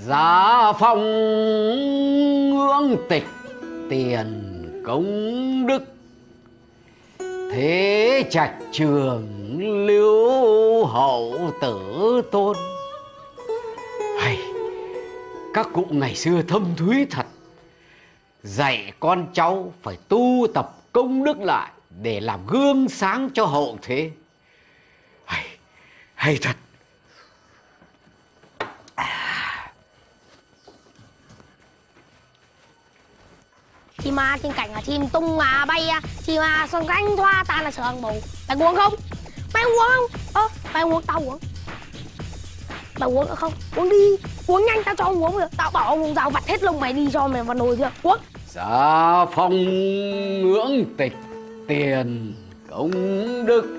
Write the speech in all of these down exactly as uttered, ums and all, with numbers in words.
Giá phong ngưỡng tịch tiền công đức, thế trạch trường lưu hậu tử tôn. Hay, các cụ ngày xưa thâm thúy thật, dạy con cháu phải tu tập công đức lại để làm gương sáng cho hậu thế. Hay, hay thật. Chim à, chim cảnh à, chim tung à, bay à, chim à, son cánh thoa tan là sợ ăn bù. Mày uống không? Mày uống không? Ơ, mày uống, tao uống. Mày uống được không? Uống đi, uống nhanh tao cho ông uống được. Tao bảo ông dùng dao vặt hết lông mày đi cho mày vào nồi chưa? Uống. Giá phong ngưỡng tịch tiền công đức,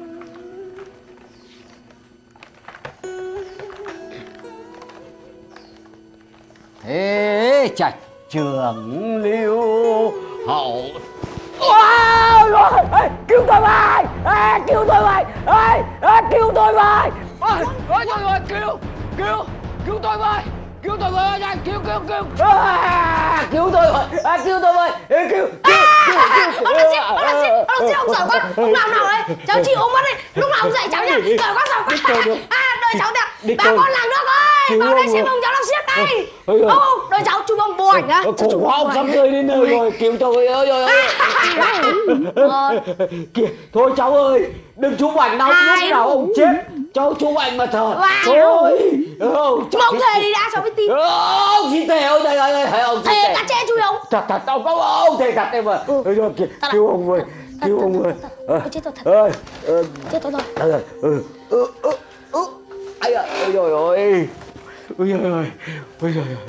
thế trạch trường lưu hậu. Wow, rồi, ê, cứu tôi với, ê, cứu tôi với, ê, ê, cứu tôi với, ôi, ôi, rồi, rồi, cứu, cứu, cứu tôi với, cứu tôi với, nhanh, cứu, cứu, cứu, à, cứu tôi với, à, cứu tôi với, ê, cứu, cứu, cứu, Ông là ship, ông là ship, ông là ship, ông giỏi quá, ông làm nào đấy, cháu chịu ông mất đi, lúc nào ông dạy cháu nha, giỏi quá, giỏi quá, à, đợi cháu nè, bà con làng nước ơi, vào đây xem ông cháu làm ship đây, ô, đợi cháu chụp ông bộ ảnh á, cổ quá ông sắp rơi đến nơi rồi, cứu tôi, ơi, ơi, ơi, kìa, thôi cháu ơi, đừng chụp ảnh nào, lúc nào ông chết, cháu chụp ảnh mà thở, thôi, mà ông thề đi đã, cháu mới tin, ông xin thề, ôi trời ơi, ông thề cá chê chui ông, thật thật ông có ông thề thật em mà, rồi kìa, cứu ông ơi, cứu ông ơi, chết tôi thật, chết tôi rồi, ừ, ừ, ừ, ừ, ai à, ôi trời ơi, ôi trời ơi, ôi trời ơi.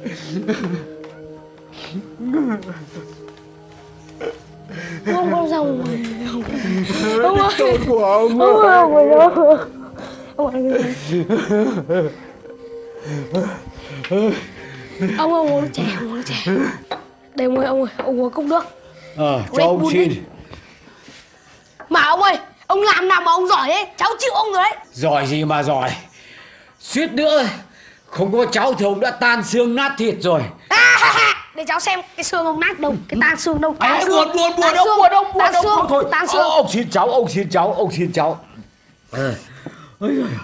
Ông không sao rồi. Ông ơi. Trốn của ông Ông ơi, ông ơi. Ông ơi. Ông ông uống chè, ông uống chè. Đây ông ơi, ông ơi, ông uống cốc nước. Ờ, cho ông xin. Mà ông ơi, ông làm nào mà ông giỏi ấy, cháu chịu ông rồi đấy. Giỏi gì mà giỏi. Suýt nữa không có cháu thì ông đã tan xương nát thịt rồi. Để cháu xem cái xương ông nát đâu, cái tan xương đâu. Ai buồn buồn buồn ông buồn ông buồn ông thôi thôi. Tan xương. Ông xin cháu, ông xin cháu, ông xin cháu. Ôi giời ơi.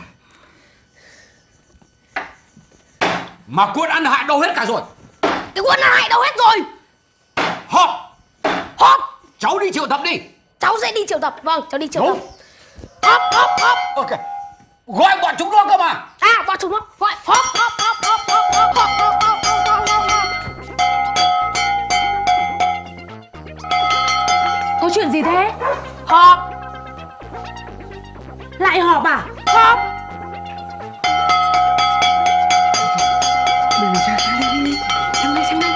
Mà Quân ăn hại đâu hết cả rồi. Cái Quân ăn hại đâu hết rồi. Họp. Họp. Cháu đi triệu tập đi. Cháu sẽ đi triệu tập, vâng, cháu đi triệu tập. Họp họp họp. Ok. Gọi bọn chúng nó cơ mà. À, bọn chúng nó. Gọi họp họp họp họp họp họp họp họp họp họp họp họp. Có chuyện gì thế? Họp. Lại họp à? Họp. Mình sang sang đây, sang đây, sang đây.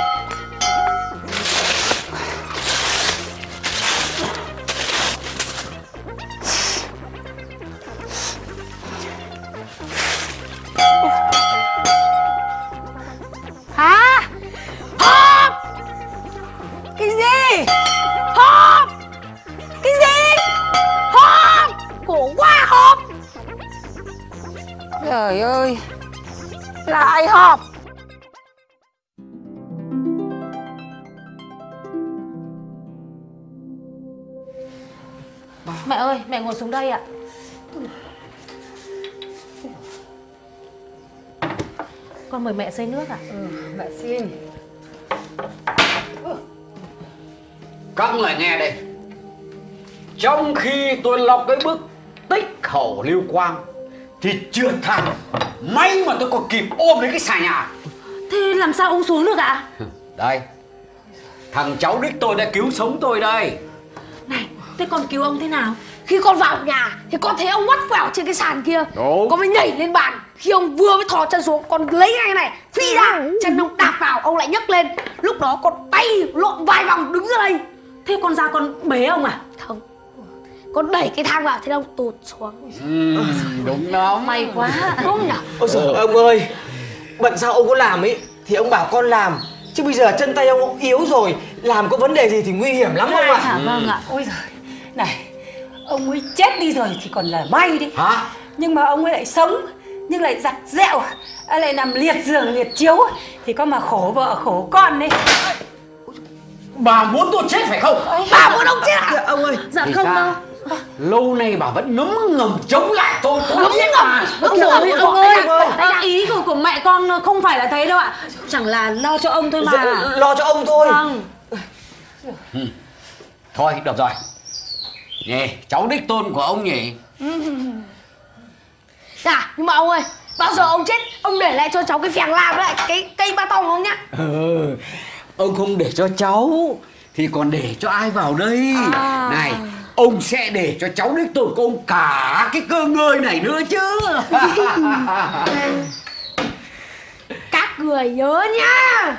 Hả? Họp. Cái gì? Họp. Cái gì? Họp. Khổ quá, họp. Trời ơi. Lại họp. Mẹ ơi, mẹ ngồi xuống đây ạ. Con mời mẹ xơi nước ạ. Ừ, mẹ xin. Các người nghe đây. Trong khi tôi lọc cái bức tích khẩu lưu quang thì trượt thẳng, may mà tôi còn kịp ôm lấy cái xà nhà. Thế làm sao ông xuống được ạ? Đây, thằng cháu đích tôi đã cứu sống tôi đây. Này, thế con cứu ông thế nào? Khi con vào nhà thì con thấy ông ngoắt quẹo trên cái sàn kia. Đúng. Con mới nhảy lên bàn. Khi ông vừa mới thò chân xuống, con lấy ngay này phi ra, chân ông đạp vào, ông lại nhấc lên. Lúc đó con bay lộn vài vòng đứng ra đây. Thế con ra con bế ông à? Không, con đẩy cái thang vào thì ông tụt xuống. Ừ, đúng lắm. May quá. Đúng nhỉ? Ôi giời ông ơi, bận sao ông có làm ấy thì ông bảo con làm, chứ bây giờ chân tay ông cũng yếu rồi, làm có vấn đề gì thì nguy hiểm lắm không ạ? Dạ vâng ạ. Ôi giời, này, ông ấy chết đi rồi thì còn là may đi. Hả? Nhưng mà ông ấy lại sống nhưng lại giặt dẹo, lại nằm liệt giường liệt chiếu, thì có mà khổ vợ khổ con đấy. Bà muốn tôi chết phải không? Bà muốn ông chết à? Ông ơi. Dạ Thì không ra, đâu. lâu nay bà vẫn ngấm ngầm chống lại tôi. Tôi biết mà. Ông ơi, ông ơi, ý của, của mẹ con không phải là thế đâu ạ. Chẳng là lo cho ông thôi mà. Dạ, lo cho ông thôi. Vâng. Ừ. Thôi được rồi. Nhỉ, cháu đích tôn của ông nhỉ. Dạ, nhưng mà ông ơi, bao giờ ông chết, ông để lại cho cháu cái phèn làm với lại cái cây ba tông không nhá. Ừ, ông không để cho cháu thì còn để cho ai vào đây? À. Này, ông sẽ để cho cháu đích tôn của ông cả cái cơ ngơi này nữa chứ. Các người nhớ nhá.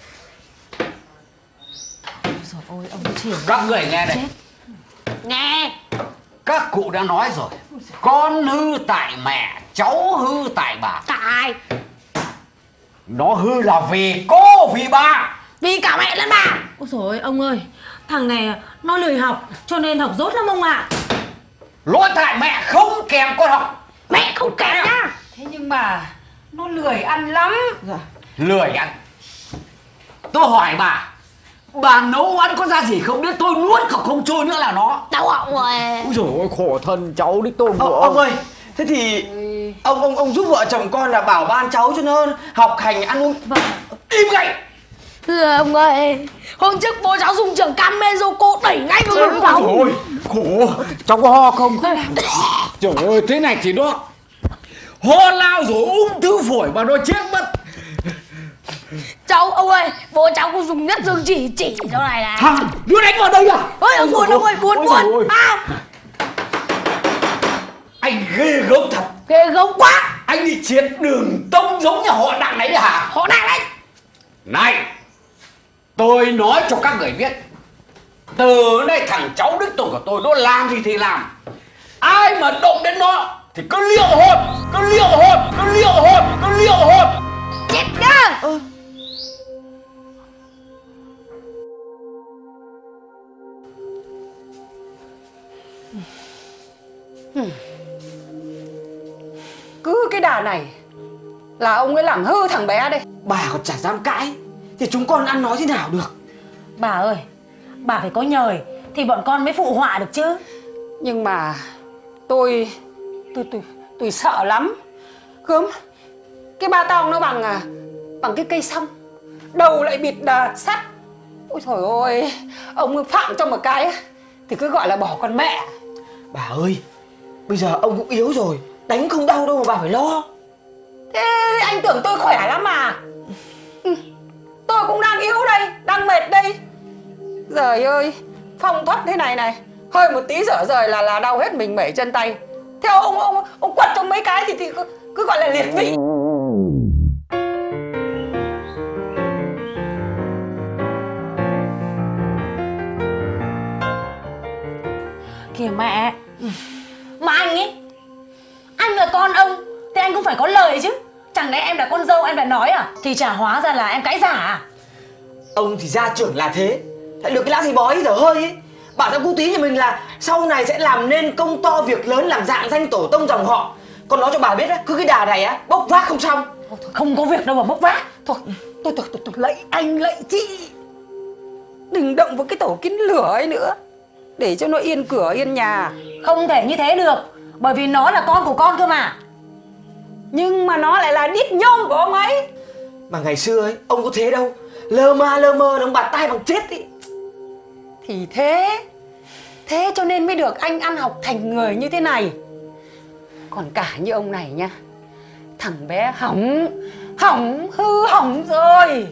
Rồi ôi, ông Triển. Các người nghe đây. Nghe. Các cụ đã nói rồi, con hư tại mẹ, cháu hư tại bà. Tại. Nó hư là vì cô, vì bà. Vì cả mẹ lẫn bà. Ôi dồi ôi, ông ơi, thằng này nó lười học, cho nên học dốt lắm ông ạ. Lỗi tại mẹ không kèm con học. Mẹ không kém nhá. Thế nhưng mà nó lười ăn lắm. Lười ăn. Tôi hỏi bà, bà nấu ăn có ra gì không biết, tôi nuốt không không trôi nữa là nó. Đau họng rồi. Úi dồi ôi, khổ thân cháu đích tôn của ông. Ông ơi, thế thì ông ông ông giúp vợ chồng con là bảo ban cháu cho nó học hành ăn uống. Vâng. Im ngay. Thưa ông ơi, hôm trước bố cháu dùng trưởng cam meso cô đẩy ngay vào ngực cháu. Ôi, khổ. Cháu có ho không? Trời ơi, thế này thì nó ho lao rồi ung thư phổi mà nó chết mất. Cháu, ông ơi, bố cháu có dùng nhất dương chỉ chỉ chỗ này này. Hả? Đưa đánh vào đây à? Ôi, ông buồn, ông ơi, buồn, buồn. À, Anh ghê gớm thật. ghê gớm quá. Anh đi triệt đường tông giống như họ Đặng này đấy hả? Họ đang đấy. Này, tôi nói cho các người biết, từ nay thằng cháu đích tôn của tôi nó làm gì thì làm, ai mà động đến nó thì cứ liệu hồn, cứ liệu hồn, cứ liệu hồn, cứ liệu hồn. Chết nhá. Ơ. Cứ cái đà này là ông ấy làm hư thằng bé đây. Bà còn chả dám cãi thì chúng con ăn nói thế nào được. Bà ơi, bà phải có nhời thì bọn con mới phụ họa được chứ. Nhưng mà tôi tôi tôi tôi sợ lắm. Gớm, cái ba tong nó bằng à bằng cái cây song, đầu lại bịt đà sắt. Ôi trời ơi, ông phạm cho một cái thì cứ gọi là bỏ con mẹ. Bà ơi, bây giờ ông cũng yếu rồi, đánh không đau đâu mà bà phải lo. Thế anh tưởng tôi khỏe lắm mà. Ừ, tôi cũng đang yếu đây, đang mệt đây. Giời ơi, phong thoát thế này này, hơi một tí dở rời là là đau hết mình mẩy chân tay. Theo ông ông ông quật cho mấy cái thì thì cứ, cứ gọi là liệt vị. Kìa mẹ, mà anh ấy, anh là con ông thì anh cũng phải có lời chứ. Chẳng lẽ em là con dâu em đã nói à? Thì chả hóa ra là em cãi giả à? Ông thì gia trưởng là thế, lại được cái lão gì bói dở hơi ấy bảo ra cu tí nhà mình là sau này sẽ làm nên công to việc lớn, làm dạng danh tổ tông dòng họ. Con nói cho bà biết á, cứ cái đà này á bốc vác không xong. Thôi, thôi, không có việc đâu mà bốc vác. Thôi, tôi tôi tôi, tôi lạy anh lạy chị, đừng động vào cái tổ kiến lửa ấy nữa, để cho nó yên cửa yên nhà. Không thể như thế được, bởi vì nó là con của con cơ mà. Nhưng mà nó lại là đít nhôm của ông ấy. Mà ngày xưa ấy, ông có thế đâu, lơ ma lơ mơ ông bạt tay bằng chết ý. Thì thế, thế cho nên mới được anh ăn học thành người như thế này. Còn cả như ông này nha, thằng bé hỏng, hỏng, hư hỏng rồi.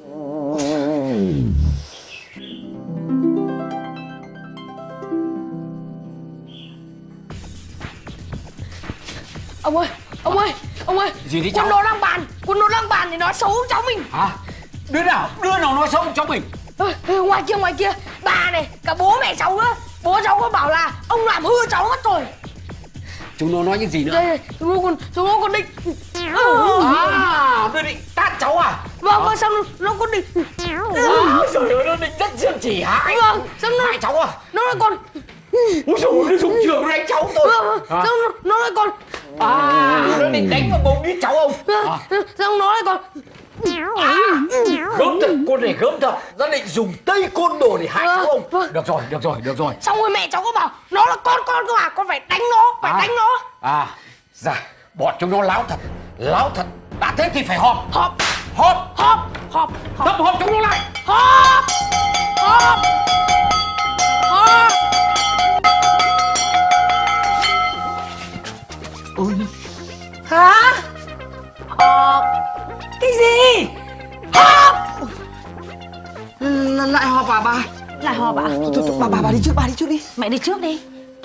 Ông ơi, ông ơi, ông ơi. Gì đi Quân cháu? nó đang bàn, quân nó đang bàn thì nói xấu cháu mình. Hả? Đứa nào, đứa nào nói xấu cháu mình? Ơ, ngoài kia, ngoài kia, bà này, cả bố mẹ cháu nữa. Bố cháu có bảo là ông làm hư cháu mất rồi. Chúng nó nói những gì nữa? Đây, chúng nó còn, chúng nó còn định. À, nó định tát cháu à? Vâng, vâng, xong nó còn định. À, trời ơi, nó định rất dương chỉ hả? Vâng, xong nó, hại cháu à? nó lại còn. Úi dồi ôi, nó dùng trường đánh cháu tôi. Vâng, vâng, Hả? xong nó, nó lại còn À, nó định đánh vào bụng biết cháu ông. À. Sao ông nói lại còn Gớm thật, con này gớm thật. Nó định dùng tây côn đồ để hại cháu ông. Vâng. Được rồi, được rồi, được rồi. Xong rồi mẹ cháu có bảo nó là con con cơ mà, con phải đánh nó, phải À. đánh nó. À, dạ, bọn chúng nó láo thật, láo thật. Đã thế thì phải họp. Họp, Họp, họp, họp, họp, tập họp chúng nó lại. họp, họp, họp. Ôi, Hả? Họp. Cái gì? Họp. L lại họp à bà? Lại họp ạ? Thôi, thôi, thôi, bà, bà, bà đi trước, bà đi trước đi. Mẹ đi trước đi.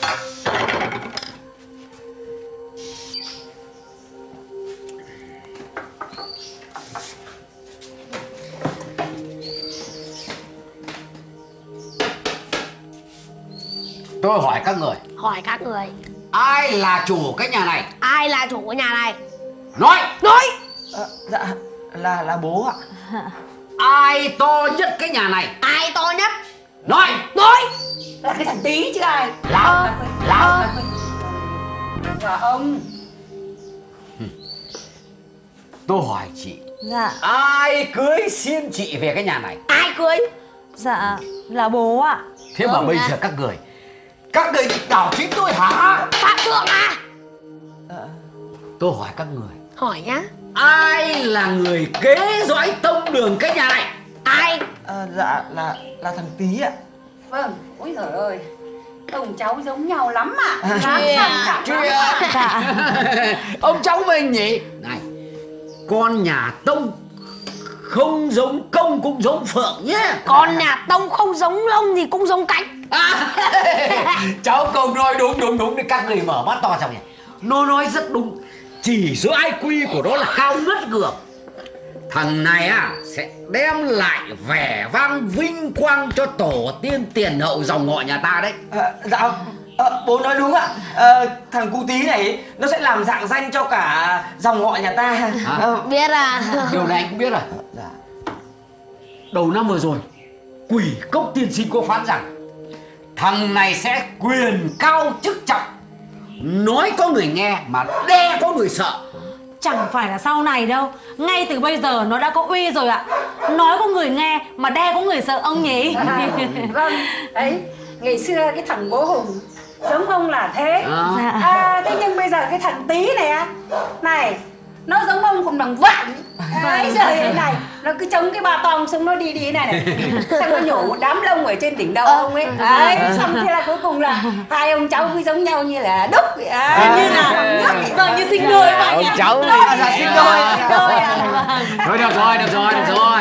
Tôi hỏi các người, Hỏi các người, ai là chủ cái nhà này? ai là chủ của nhà này? Nói. Nói. À, dạ, là là bố ạ. Ai to nhất cái nhà này? Ai to nhất? Nói. Nói. Là cái thằng Tí chứ ai. Lão. Lão. Dạ ông. Tôi hỏi chị, Dạ. ai cưới xin chị về cái nhà này? Ai cưới? Dạ là bố ạ. Thế mà Vâng bây ạ. giờ các người, các người định đảo chính tôi hả? Phạm Thượng à? Tôi hỏi các người, Hỏi nhá. ai là người kế dõi tông đường cái nhà này? Ai? À, dạ, là là thằng Tí ạ. Vâng, ôi giời ơi, ông cháu giống nhau lắm ạ. À. Dám Kìa. sang chạm Kìa. Dạ. Ông cháu mình nhỉ? Này, con nhà Tông không giống công cũng giống phượng nhé. Con nhà Tông không giống lông thì cũng giống cánh. À, cháu Công nói đúng đúng đúng. Các người mở mắt to xong nhỉ. Nó nói rất đúng. Chỉ số i kiu của nó là cao ngất ngược. Thằng này à sẽ đem lại vẻ vang vinh quang cho tổ tiên tiền hậu dòng họ nhà ta đấy. À, dạ, à, bố nói đúng ạ. À, thằng cu Tí này nó sẽ làm rạng danh cho cả dòng họ nhà ta. Hả? À, Biết à? Điều này anh cũng biết rồi. dạ. Đầu năm vừa rồi, Quỷ Cốc tiên sinh có phán rằng thằng này sẽ quyền cao chức trọng, nói có người nghe mà đe có người sợ. Chẳng phải là sau này đâu, ngay từ bây giờ nó đã có uy rồi ạ. Nói có người nghe mà đe có người sợ ông nhỉ. À, vâng, đấy, ngày xưa cái thằng bố Hùng giống ông là thế. À. Dạ. À, thế nhưng bây giờ cái thằng Tí này á, này, nó giống ông còn bằng vạn. Đấy, giờ thế này, nó cứ chống cái ba tong xong nó đi đi thế này này. Xong nó nhổ một đám lông ở trên đỉnh đầu ông ấy. Đấy, xong thế là cuối cùng là hai ông cháu cứ giống nhau như là đúc. À, như là Vâng, như sinh đôi vậy nhỉ. cháu Dạ, xin lỗi. Đôi ạ. Thôi được rồi, được rồi, được rồi.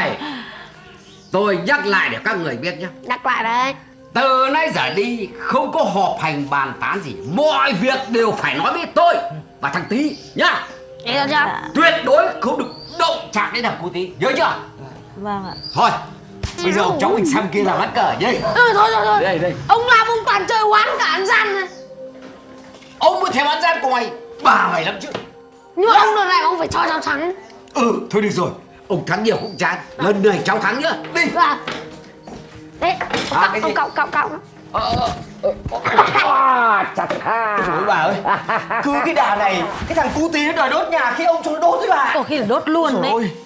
Tôi nhắc lại để các người biết nhé. Nhắc lại đấy. Từ nay trở đi không có họp hành bàn tán gì. Mọi việc đều phải nói với tôi và thằng Tí nhá. Nghe được chưa? Tuyệt đối không được động chạm đến thằng cu Tí, nhớ chưa? Vâng ạ. Thôi, bây giờ ông cháu mình sang kia làm ván cờ nhé. Ừ, thôi thôi thôi. Đây, đây. Ông làm ông toàn chơi oán cả ăn gian này. Ông mới thèm ăn gian của mày, bà mày lắm chứ. Nhưng mà ông lần này ông phải cho cháu thắng. Ừ, thôi được rồi. Ông thắng nhiều cũng chán. Lần này cháu thắng nhá. Đi. Vâng. Đấy, ông À, cạo, cái ông gì? cạo, cạo, cạo. Ờ, ờ, ờ, ờ. À, chặt ha. Ôi bà ơi, cứ cái đà này, cái thằng cu Tí nó đòi đốt nhà khi ông cho nó đốt đấy bà. Có khi là đốt luôn đấy. Ôi,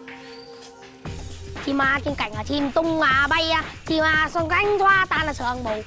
Chim ma trên cảnh là chim tung ngà bay à, chim ma xong cánh thoa tan là sương mù.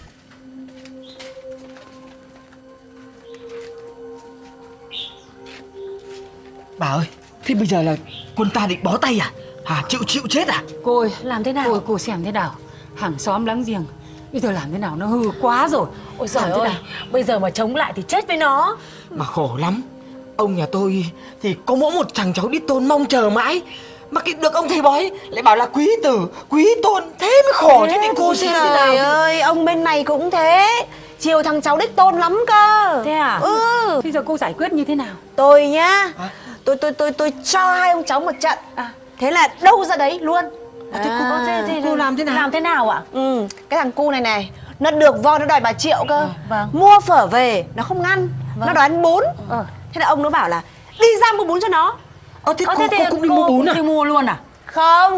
bà ơi, thế bây giờ là quân ta định bó tay à? Hả, chịu chịu chết à? Cô ơi, Làm thế nào? cô ơi, cô xem thế nào. Hàng xóm láng giềng, bây giờ làm thế nào nó hư quá rồi. Ôi giời Làm thế ơi, nào? bây giờ mà chống lại thì chết với nó. Mà khổ lắm. Ông nhà tôi thì có mỗi một thằng cháu đích tôn mong chờ mãi. Mà cái được ông thầy bói lại bảo là quý tử, quý tôn. Thế mới khổ chứ thì cô xem thế nào. Trời ơi, ông bên này cũng thế. Chiều thằng cháu đích tôn lắm cơ. Thế à? Ừ, Bây giờ cô giải quyết như thế nào? tôi nhá. Tôi tôi tôi tôi cho hai ông cháu một trận. À. Thế là đâu ra đấy luôn. À, thế cô, À. thế, thế, cô làm thế nào? Làm thế nào ạ? Ừ, cái thằng cu này này, nó được vo nó đòi bà Triệu cơ. vâng. Mua phở về, nó không ăn. Vâng. Nó đòi ăn bún. Ờ. Thế là ông nó bảo là đi ra mua bún cho nó. Ờ, thế Ờ, cô, thế cô thì cũng đi cô mua bún à? đi mua luôn à? Không,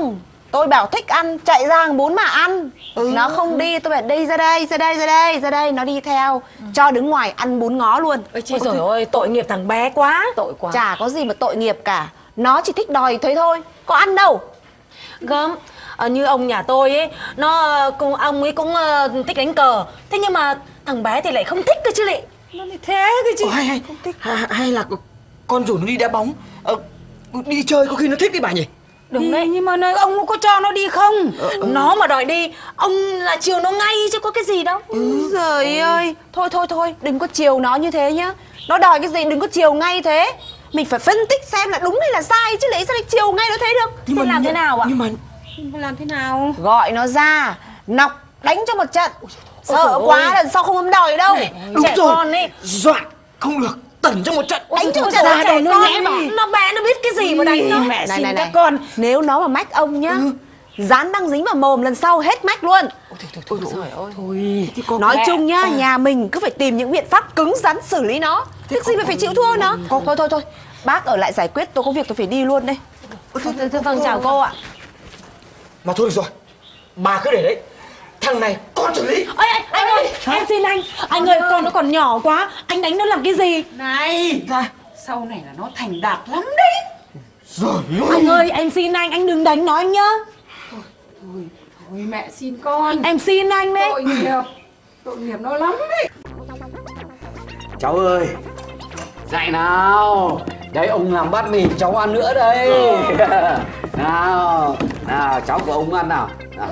Tôi bảo thích ăn, chạy ra hàng bún mà ăn. ừ. Nó không đi, tôi bảo đi ra đây, ra đây, ra đây, ra đây. Nó đi theo, ừ. cho đứng ngoài ăn bún ngó luôn. Ôi trời ơi, ôi, tội nghiệp thằng bé quá. Tội quá. Chả có gì mà tội nghiệp cả. Nó chỉ thích đòi thế thôi, có ăn đâu. Gớm, à, như ông nhà tôi ấy, nó cùng ông ấy cũng uh, thích đánh cờ. Thế nhưng mà thằng bé thì lại không thích cơ chứ lị. Nó lại thế cái chứ. Ồ, hay hay, hay, hay là con rủ nó đi đá bóng, ờ, đi chơi có khi nó thích đi bà nhỉ? Đúng đấy. Nhưng mà nơi ông có cho nó đi không? ờ, ừ. Nó mà đòi đi, ông là chiều nó ngay chứ có cái gì đâu. ừ. Giời ơi, thôi thôi thôi, đừng có chiều nó như thế nhá. Nó đòi cái gì đừng có chiều ngay thế. Mình phải phân tích xem là đúng hay là sai chứ lấy sao lại chiều ngay nó thế được. Nhưng thế mà làm thế nào ạ? Nhưng mà làm thế nào? Gọi nó ra, nọc đánh cho một trận. Sợ quá lần sau không dám đòi đâu. Này, đúng trẻ rồi, con ấy. dọa không được, tẩn trong một trận. Đánh cho một Ôi trận giời, trẻ nó con nhẽ mà nó bé nó biết cái gì mà đánh nó. Này này này, con nếu nó mà mách ông nhá, ừ. dán băng dính vào mồm lần sau hết mách luôn. Ôi thôi thôi thôi, thôi, thôi. Thôi. Nói chung nhá, à. nhà mình cứ phải tìm những biện pháp cứng rắn xử lý nó. Việc gì mà phải chịu thua nó. Thôi thôi thôi, bác ở lại giải quyết, tôi có việc tôi phải đi luôn đây. Vâng, chào cô ạ. Mà thôi được rồi, bà cứ để đấy, thằng này con xử lý. Ôi anh, anh ơi, em xin anh. Anh ơi, con nó còn nhỏ quá, anh đánh nó làm cái gì? Này, sau này là nó thành đạt lắm đấy. Rồi Anh ơi, em xin anh, anh đừng đánh nó anh nhá. Thôi, thôi, thôi mẹ xin con. Em xin anh đấy. Tội nghiệp, tội nghiệp nó lắm đấy. Cháu ơi, dậy nào. Đấy ông làm bát mì cháu ăn nữa đây. Nào, nào cháu của ông ăn nào, nào.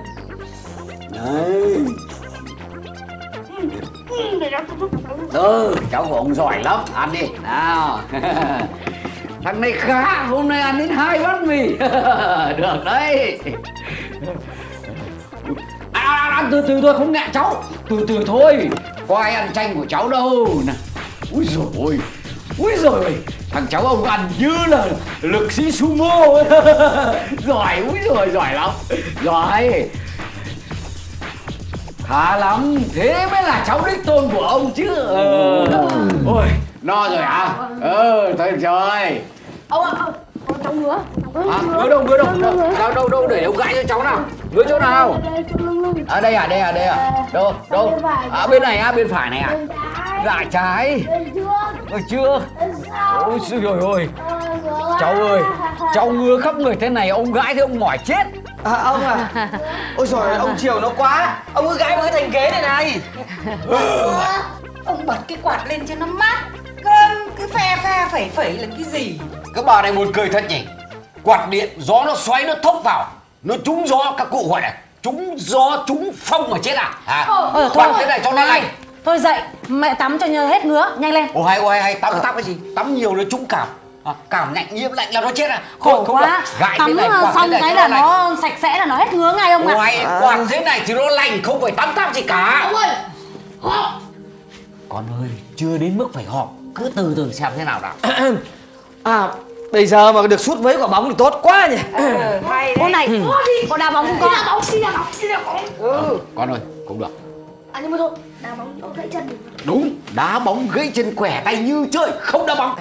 Đấy. Ừ, cháu của ông giỏi lắm, ăn đi, nào. Thằng này khá, hôm nay ăn đến hai bát mì. Được đấy. À, à, à, từ từ thôi, không ngại cháu. Từ từ thôi, có ai ăn chanh của cháu đâu. Nào. Úi dồi ôi, úi dồi ôi, thằng cháu ông ăn như là lực sĩ sumo. Giỏi, úi dồi, giỏi lắm. Giỏi. Khá lắm, thế mới là cháu đích tôn của ông chứ. Ờ. Ôi, no rồi à? Ờ, thôi được rồi. Ông ạ, ông, ông cháu ngứa. À, ngứa đâu, ngứa đâu, đâu, đâu, đâu, để ông gãi cho cháu nào. Ngứa chỗ nào? À, đây à, đây à, đây à. Đâu, đâu? À, bên này à, bên phải này à? Dạ trái. Ở chưa? Ôi trời ơi, cháu ơi, cháu ngứa khắp người thế này, ông gãi thì ông mỏi chết. À, ông à, ôi giời, ông chiều nó quá. Ông cứ gãi vào cái thành ghế này này. Ông bật cái quạt lên cho nó mát. Cơm cứ phe phe phẩy phẩy là cái gì? Các bà này buồn cười thật nhỉ. Quạt điện, gió nó xoáy, nó thốc vào, nó trúng gió, các cụ gọi là trúng gió, trúng phong mà chết à? À, Ờ, quạt thế này cho nó lạnh. Thôi dậy, mẹ tắm cho nhờ hết ngứa, nhanh lên. Ồ hay, ồ hay, hay, tắm, tắm cái gì? Tắm nhiều nó trúng cảm. À, cảm lạnh, nhiễm lạnh là nó chết à? Khổ không, không quá, được. Gãi tắm thế này, quạt xong thế này cái cho là lạnh. nó sạch sẽ là nó hết ngứa ngay ông ạ. Ồ hay, quạt thế này thì nó lành, không phải tắm tắm gì cả. Ông ơi, họp. Con ơi, chưa đến mức phải họp, cứ từ từ xem thế nào nào. À, bây giờ mà được sút với quả bóng thì tốt quá nhỉ. Ờ, hay Cô đấy. này, có đá bóng không con? Đá bóng, xin đá bóng, xin đá bóng. Ừ. Con ơi, cũng được. À nhưng mà thôi, đá bóng nó gãy chân. Đúng, đá bóng gãy chân khỏe tay như chơi, không đá bóng.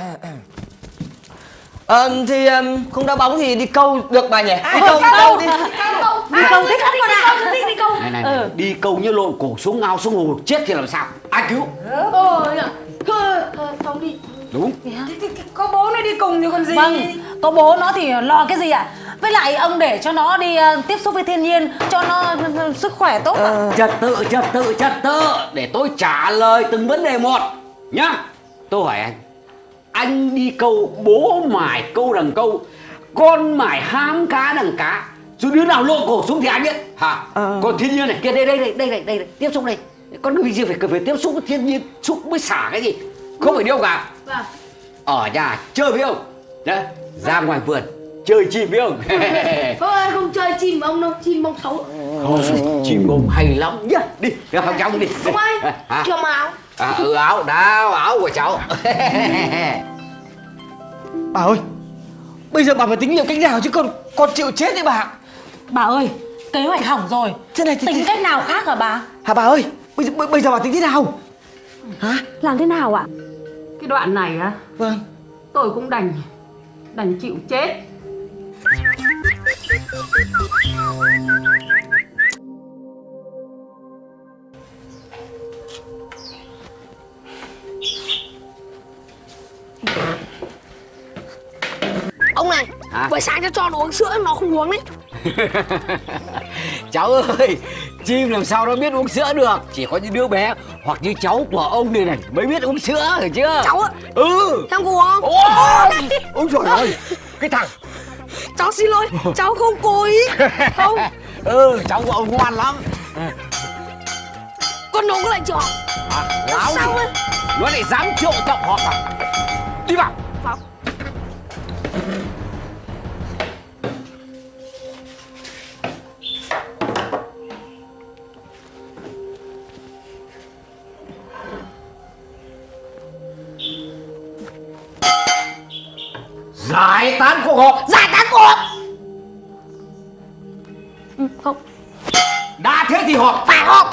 Ờ, thì um, không đá bóng thì đi câu được bà nhỉ? Đi câu, đi câu đi. Đi câu thích lắm con ạ. Đi câu. Này này, này, đi câu như lộn cổ xuống ngao xuống hồ chết thì làm sao? Ai cứu? Ôi nhỉ. Cơ, Phong đi. Đúng. Thì, thì, thì, có bố nó đi cùng thì còn gì? Vâng, có bố nó thì lo cái gì ạ? Với lại ông để cho nó đi uh, tiếp xúc với thiên nhiên, cho nó uh, sức khỏe tốt ạ. Trật tự, trật tự, trật tự. Để tôi trả lời từng vấn đề một nhá. Tôi hỏi anh, anh đi câu, bố mải câu đằng câu, con mải hám cá đằng cá, chứ đứa nào lộ cổ xuống thì ai biết hả? Ờ. Còn thiên nhiên này kia, đây đây đây đây đây đây, đây. Tiếp xúc đây. Con người gì phải cần phải tiếp xúc với thiên nhiên, xúc mới xả cái gì, không phải đi đâu cả. Vâng. Ở nhà chơi với ông, đấy, ra ngoài vườn chơi chim với ông. Ôi không chơi chim ông đâu, chim ông xấu. Không, chim ông hay lắm nhá. Đi, ra phòng trong đi. Ông ơi, à, cho mà áo. à, ừ, áo, đáo, áo của cháu. Bà ơi, bây giờ bà phải tính liệu cách nào chứ con con chịu chết đấy bà. Bà ơi, kế hoạch hỏng rồi. Thế này thì tính thế... cách nào khác hả bà? Hả bà ơi, bây giờ, bây giờ bà tính thế nào? Hả? Làm thế nào ạ? Cái đoạn này á, Vâng. tôi cũng đành đành chịu chết. Ông này, Hả? buổi sáng cho cho nó uống sữa nó không uống đấy. Cháu ơi, chim làm sao nó biết uống sữa được? Chỉ có những đứa bé hoặc như cháu của ông này này mới biết uống sữa, hiểu chưa? Cháu ạ? Ừ. Cháu có uống không? Ôi, ôi trời ơi, cái thằng. Cháu xin lỗi, cháu không cố ý. Không. Ừ, cháu của ông ngoan lắm. Con nó có lại trường. À, láo sao gì? ấy? Nó lại dám triệu tập họp à? Đi vào. Vào. Giải tán cuộc họp. Giải tán cuộc họp. Ừ, không. Đã thế thì họp. Phải họp.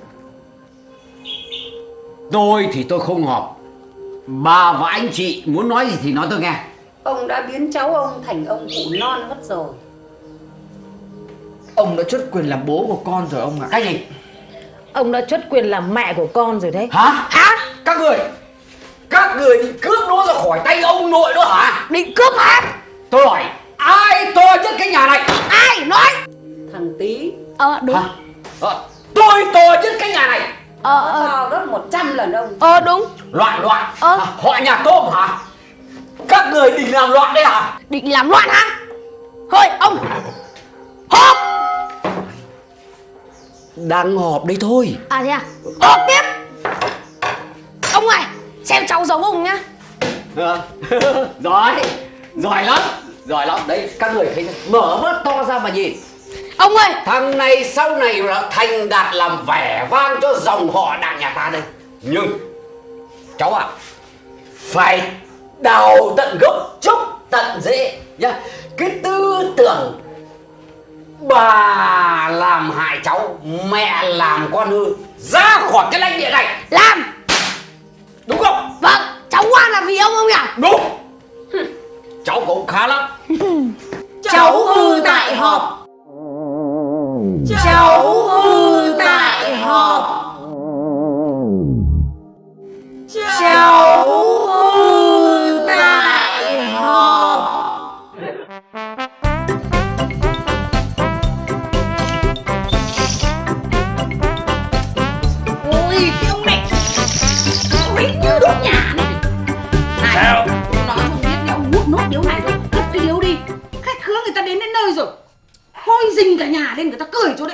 Tôi thì tôi không họp. Bà và anh chị muốn nói gì thì nói tôi nghe. Ông đã biến cháu ông thành ông cụ non mất rồi. Ông đã truất quyền làm bố của con rồi ông ạ. Cái gì? Ông đã truất quyền làm mẹ của con rồi đấy. Hả? Hả? Các người Các người định cướp nó ra khỏi tay ông nội đó hả? Định cướp hả? Tôi hỏi, ai to nhất cái nhà này? Ai nói? Thằng Tý Ờ đúng. Hả? Ờ, tôi to nhất cái nhà này. Ờ ờ to gấp một trăm lần ông. ờ đúng. Loạn loạn. Ờ. Hả? Họ nhà tôm hả? Các người định làm loạn đấy hả? Định làm loạn hả? Thôi ông họp. Đang họp đấy thôi. À thế à? Họp tiếp. Ông này, xem cháu giống ông nhá. Giỏi. Giỏi lắm. Giỏi lắm. Đấy, các người thấy mở mắt to ra mà nhìn. Ông ơi, Thằng này sau này là thành đạt làm vẻ vang cho dòng họ đảng nhà ta đây. Nhưng cháu ạ, à, phải đào tận gốc chốc tận rễ nhá. Cái tư tưởng bà làm hại cháu, mẹ làm con hư, ra khỏi cái lãnh địa này. làm. Đúng không? Vâng, cháu ngoan là vì ông không nhỉ? Đúng. Cháu cũng khá lắm. Cháu hư tại họp. Cháu hư tại họp. Cháu hư tại họp. Ôi cái ông này quýt như đốt nhà này. Này, Sao? nói không biết thì ông hút nốt điếu này thôi, cất cái điếu đi. Khách khứa người ta đến đến nơi rồi, hôi rình cả nhà lên, người ta cười cho đấy.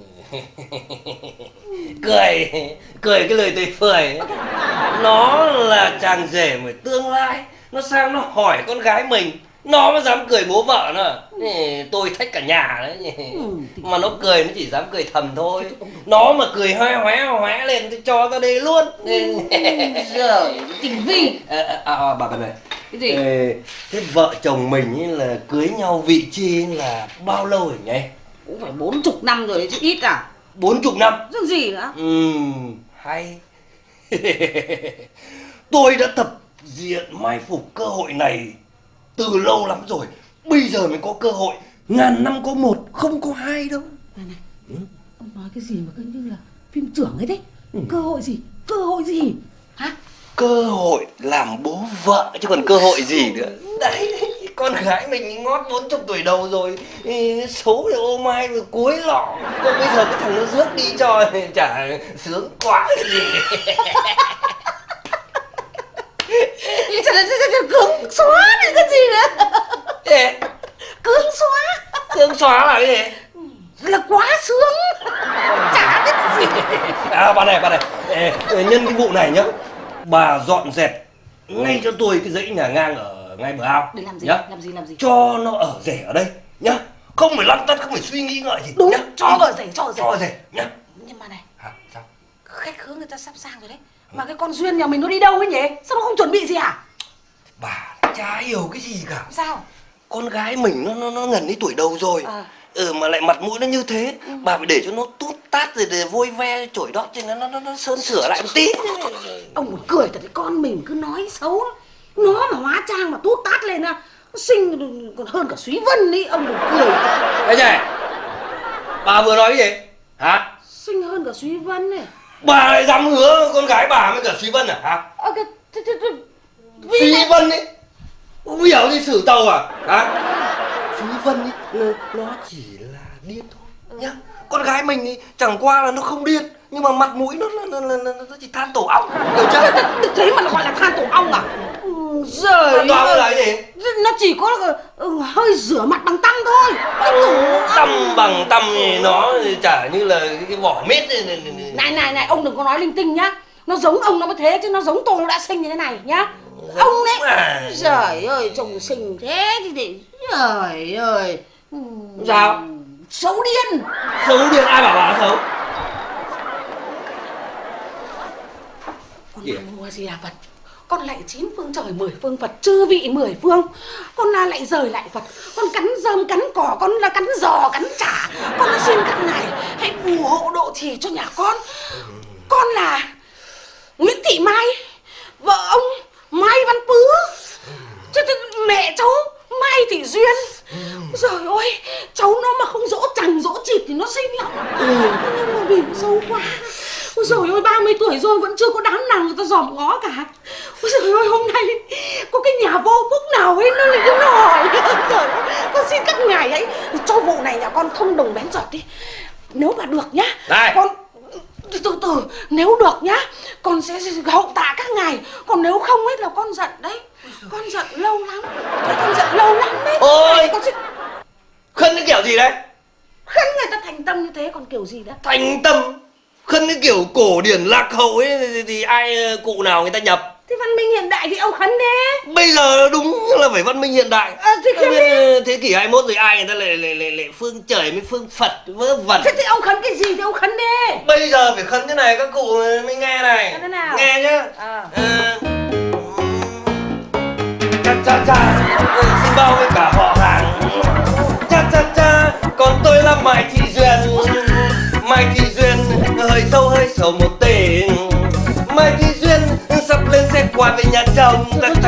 Cười, cười cái lời tươi phời. Nó là chàng rể mới tương lai, nó sang nó hỏi con gái mình, nó mới dám cười bố vợ nữa. Tôi thách cả nhà đấy. Mà nó cười nó chỉ dám cười thầm thôi. Nó mà cười hoe hoé hoé lên tôi cho ra đây luôn. Giời, tình vi. À, à, à, bà bà này. Cái gì? Ê, thế vợ chồng mình ấy là cưới nhau vị chi là bao lâu rồi nhỉ? Cũng phải bốn chục năm rồi đấy chứ ít à? Bốn chục năm. Chứ gì nữa? Ừm, hay. Tôi đã tập diện mai phục cơ hội này từ lâu lắm rồi. Bây giờ mới có cơ hội. Ngàn năm có một, không có hai đâu. Này này, ừ? Ông nói cái gì mà cứ như là phim trưởng ấy thế? Ừ. Cơ hội gì? Cơ hội gì? Hả? Cơ hội làm bố vợ chứ còn cơ hội gì nữa. Đấy, con gái mình ngót bốn chục tuổi đầu rồi, số thì ô mai rồi cuối lọ. Còn bây giờ cái thằng nó rước đi cho chả sướng quá gì. Trời ơi, cứng xóa này cái gì nữa? Ê, Cứng xóa. cương xóa là cái gì? Là quá sướng. Chả biết gì. À bà này, bà này, ê, nhân cái vụ này nhá, bà dọn dẹp ngay cho tôi cái dãy nhà ngang ở ngay bờ ao. Để làm gì? Nhá. Làm gì làm gì? Cho nó ở rể ở đây nhá. Không phải lăn tăn, không phải suy nghĩ ngợi gì. Đúng, nhá. cho ở rể, cho ở rể. Cho ở rể nhá. Nhưng mà này, Hả? Sao? khách khứa người ta sắp sang rồi đấy. Mà cái con Duyên nhà mình nó đi đâu ấy nhỉ? Sao nó không chuẩn bị gì hả? Bà chả hiểu cái gì cả. Sao? Con gái mình nó nó nó gần đến tuổi đầu rồi. À. Ừ mà lại mặt mũi nó như thế, ừ. Bà phải để cho nó tút tát rồi để vôi ve chổi đót cho nó nó nó, nó sơn sửa lại một tí. Ông buồn cười thật đấy, con mình cứ nói xấu nó mà hóa trang mà tút tát lên á, Xinh còn hơn cả Súy Vân ý, ông đừng cười. Ê này, bà vừa nói cái gì? Hả? Xinh hơn cả Súy Vân này. Bà lại dám hứa con gái bà với cả Súy Vân à? Hả? Ờ, cái, cái, cái, cái, Súy Vân ấy, không hiểu đi xử tàu à? Hả? Súy Vân ấy, nó, nó chỉ là điên thôi nhá. Con gái mình thì chẳng qua là nó không điên, nhưng mà mặt mũi nó nó, nó, nó, nó chỉ than tổ ong, hiểu chưa? Thế mà nó gọi là than tổ ong à? Giời Toàn ơi, là cái gì? nó chỉ có ừ, hơi rửa mặt bằng tăm thôi. Tăm bằng tăm thì nó chả như là cái vỏ mít này, này, này. Này này này, ông đừng có nói linh tinh nhá. Nó giống ông nó mới thế chứ nó giống tôi nó đã xinh như thế này nhá. Ông đấy. À. Giời ơi, chồng xinh thế thì để. Giời ơi. Sao? Xấu điên. Xấu điên, ai bảo bà xấu? Con đang mua gì à Phật? Con lạy chín phương trời mười phương Phật, chư vị mười phương. Con là lại rời lại Phật. Con cắn rơm cắn cỏ, con là cắn giò cắn chả. Con đã xin các ngài hãy phù hộ độ trì cho nhà con. Con là Nguyễn Thị Mai, vợ ông Mai Văn Pứ. Chứ mẹ cháu Mai Thị Duyên. Trời ơi, cháu nó mà không dỗ chằng dỗ chịt thì nó xinh lắm. Nhưng mà vì xấu quá. Ôi trời ơi, ba mươi tuổi rồi vẫn chưa có đám nào người ta dòm ngó cả. Ôi trời ơi, hôm nay có cái nhà vô phúc nào ấy nó lại đến hỏi. Trời ơi, con xin các ngài ấy cho vụ này nhà con thông đồng bén giọt đi. Nếu mà được nhá, này. Con từ từ, nếu được nhá, con sẽ hậu tạ các ngài. Còn nếu không ấy là con giận đấy. Con giận lâu lắm. Con giận lâu lắm đấy. Ôi, con sẽ khấn cái kiểu gì đấy? khấn người ta thành tâm như thế còn kiểu gì đó. Thành tâm. Khấn cái kiểu cổ điển lạc hậu ấy thì, thì ai cụ nào người ta nhập. Thế văn minh hiện đại thì ông khấn đi. Bây giờ đúng là phải văn minh hiện đại. À, thì khấn đi. Thế kỷ hai mươi mốt rồi ai người ta lại lại lại, lại phương trời với phương Phật vớ vẩn. Thế thì ông khấn cái gì thì ông khấn đi. Bây giờ phải khấn thế này các cụ mới nghe này. Khấn thế nào? Nghe nhá. À. À. Cha cha cha, xin bao với cả họ hàng. Cha cha cha, còn tôi là Mai Thị Duyên. Mai Thị Duyên hơi sâu hơi sầu một tí. Mai Thị Duyên sắp lên xe qua về nhà chồng.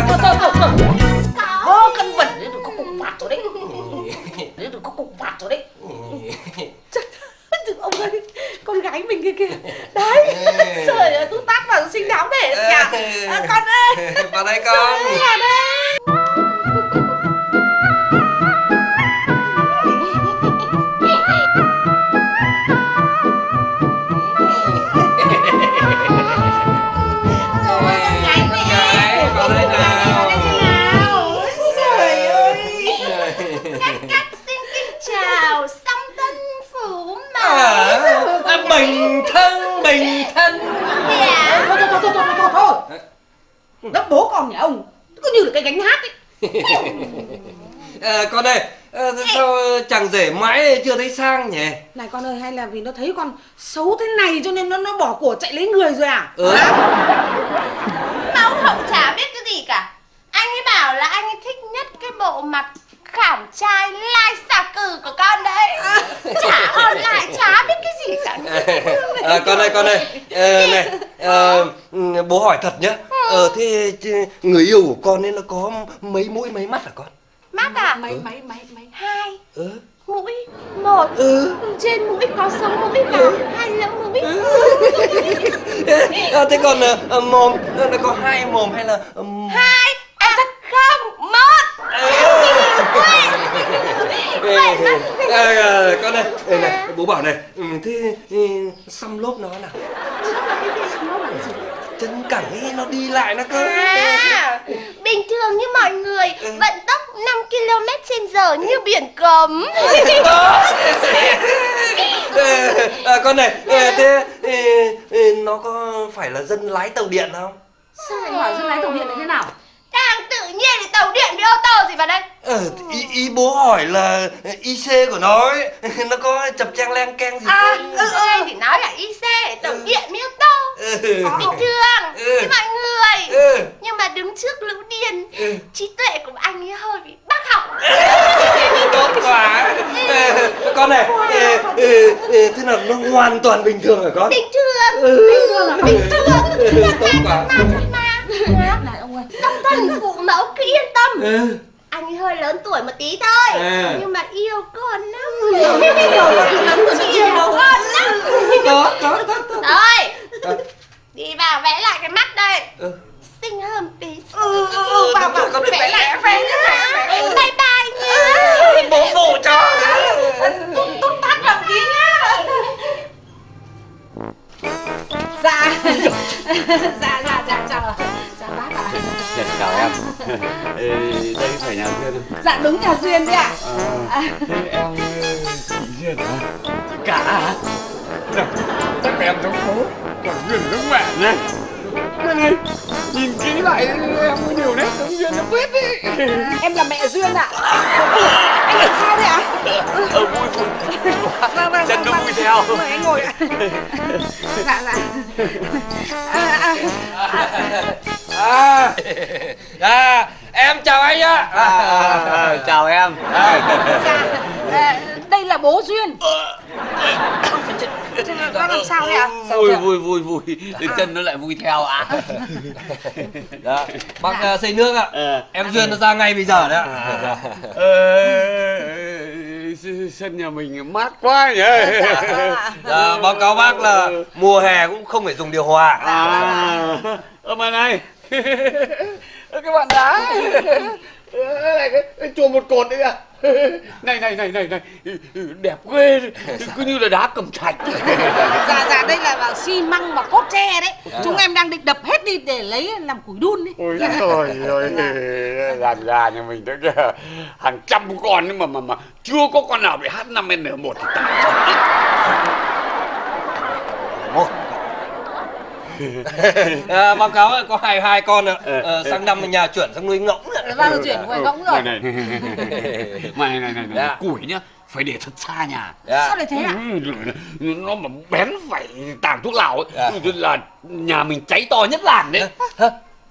Hô cân vẩn đấy, đừng có cục phạt rồi đấy. Đấy đừng có cục phạt rồi đấy. Đừng ông ơi, con gái mình kia kìa. Đấy, trời ơi, tôi tát vào xinh đáo để được nhà. À, con ơi. Vào đây con. Trời ơi, vào đây. Bình thân, bình thân. Dạ. Thôi, thôi, thôi, thôi, thôi, thôi, thôi. Đó bố con nhà ông cứ như là cái gánh hát ấy. À, con ơi, à, sao chẳng rể mãi chưa thấy sang nhỉ? Này con ơi, hay là vì nó thấy con xấu thế này cho nên nó nó bỏ của chạy lấy người rồi à? Ừ. Mà ông Hậu chả biết cái gì cả. Anh ấy bảo là anh ấy thích nhất cái bộ mặt khảm trai lai xà cừ của con đấy. Chả còn lại chả biết cái gì cả. À, con ơi, con ơi, à, này, à, bố hỏi thật nhá. Ờ, thế người yêu của con ấy nó có mấy mũi mấy mắt hả con? Mắt à? Mấy mấy mấy mấy Hai. Ừ. Mũi một. Ừ. Trên mũi có sống mũi và ừ. hai lỗ mũi. Ừ. À, thế còn à, mồm nó có hai mồm hay là um... hai? À không, một. À, à, con ơi, đây này, bố bảo này, thế xăm lốp nó nào. Chân cẳng ấy nó đi lại nó cơ. À, bình thường như mọi người, vận tốc năm ki lô mét trên giờ như biển cấm. À, con này, thế nó có phải là dân lái tàu điện không? Sao lại hỏi dân lái tàu điện là thế nào? Đang tự nhiên thì tàu điện với ô tô gì vào đây? Ờ, ý, ý bố hỏi là i xê của nó ấy, nó có chập chang len keng gì à, không? Ừ, ừ, thì nói là i xê, tàu điện với ô tô. Ừ. Bình thường, ừ. Với mọi người. Ừ. Nhưng mà đứng trước lũ điên, ừ. Trí tuệ của anh ấy hơi bị bác học. Tốt quá. Ừ. Con này, ừ, ừ, ừ, thế nào nó hoàn toàn bình thường hả con? Bình thường, ừ. bình thường, bình thường. Ừ, tốt quá. Này ông ơi, song thân phụ mẫu cứ yên tâm. Ừ. anh ấy hơi lớn tuổi một tí thôi, à. nhưng mà yêu con lắm. Chiều con lắm. Đó, đó, đó, đó. Rồi, đi vào vẽ lại cái mắt đây. Ừ. Xinh hơn tí. Ừ, ừ, ừ, vào vào con vẽ lại vẽ lại. Bye bye nha. Bố phụ cho. Tung tung tắt vào tí nhá. Dạ. Dạ dạ dạ chào. Chào bác ạ. Dạ, chào em. Ê, đây phải nhà Duyên không? Dạ đúng nhà Duyên đấy ạ. À, thế em chị Duyên hả? Cả hả? Chắc em giống bố, còn Duyên giống mẹ nhé. Đây này, nhìn kỹ lại em có điều nét giống Duyên nó biết đi. Em là mẹ Duyên ạ. Anh làm sao đấy ạ? Ờ, vui vui. Vâng, vâng, chân nó vâng, vui theo. mời anh ngồi ạ. Dạ dạ. À, à. À, à, em chào anh nhá. À, à, à, chào em. Dạ, à, đây là bố Duyên. Bác làm sao đấy ạ? Vui vui vui vui, chân nó lại vui theo ạ. Dạ, bác dạ. Xây nước ạ. À. Em Duyên nó ra ngay bây giờ đấy ạ. À. Ờ, sân nhà mình mát quá nhỉ. Dạ, báo cáo bác là mùa hè cũng không phải dùng điều hòa. À, ơ mà này, cái bạn đá này, cái chùa một cột đấy à. Này này này này này, đẹp ghê, cứ như là đá cẩm thạch. Dạ dạ, đây là xi măng và cốt tre đấy. À. Chúng em đang định đập hết đi để lấy làm củi đun đấy. Ôi trời ơi, đàn gà nhà mình đó kìa, hàng trăm con nhưng mà mà mà chưa có con nào bị H năm N một thì tải thật. Một. À, báo cáo có hai hai con ạ. À, sang năm nhà chuyển sang nuôi ngỗng ạ. Vâng, chuyển qua ngỗng rồi. Này này này này này, này. Củi nhá, phải để thật xa nhà. Dạ. Sao lại thế ạ? Nó mà bén phải tàng thuốc lào ấy, dạ. Là nhà mình cháy to nhất làng đấy. Hả?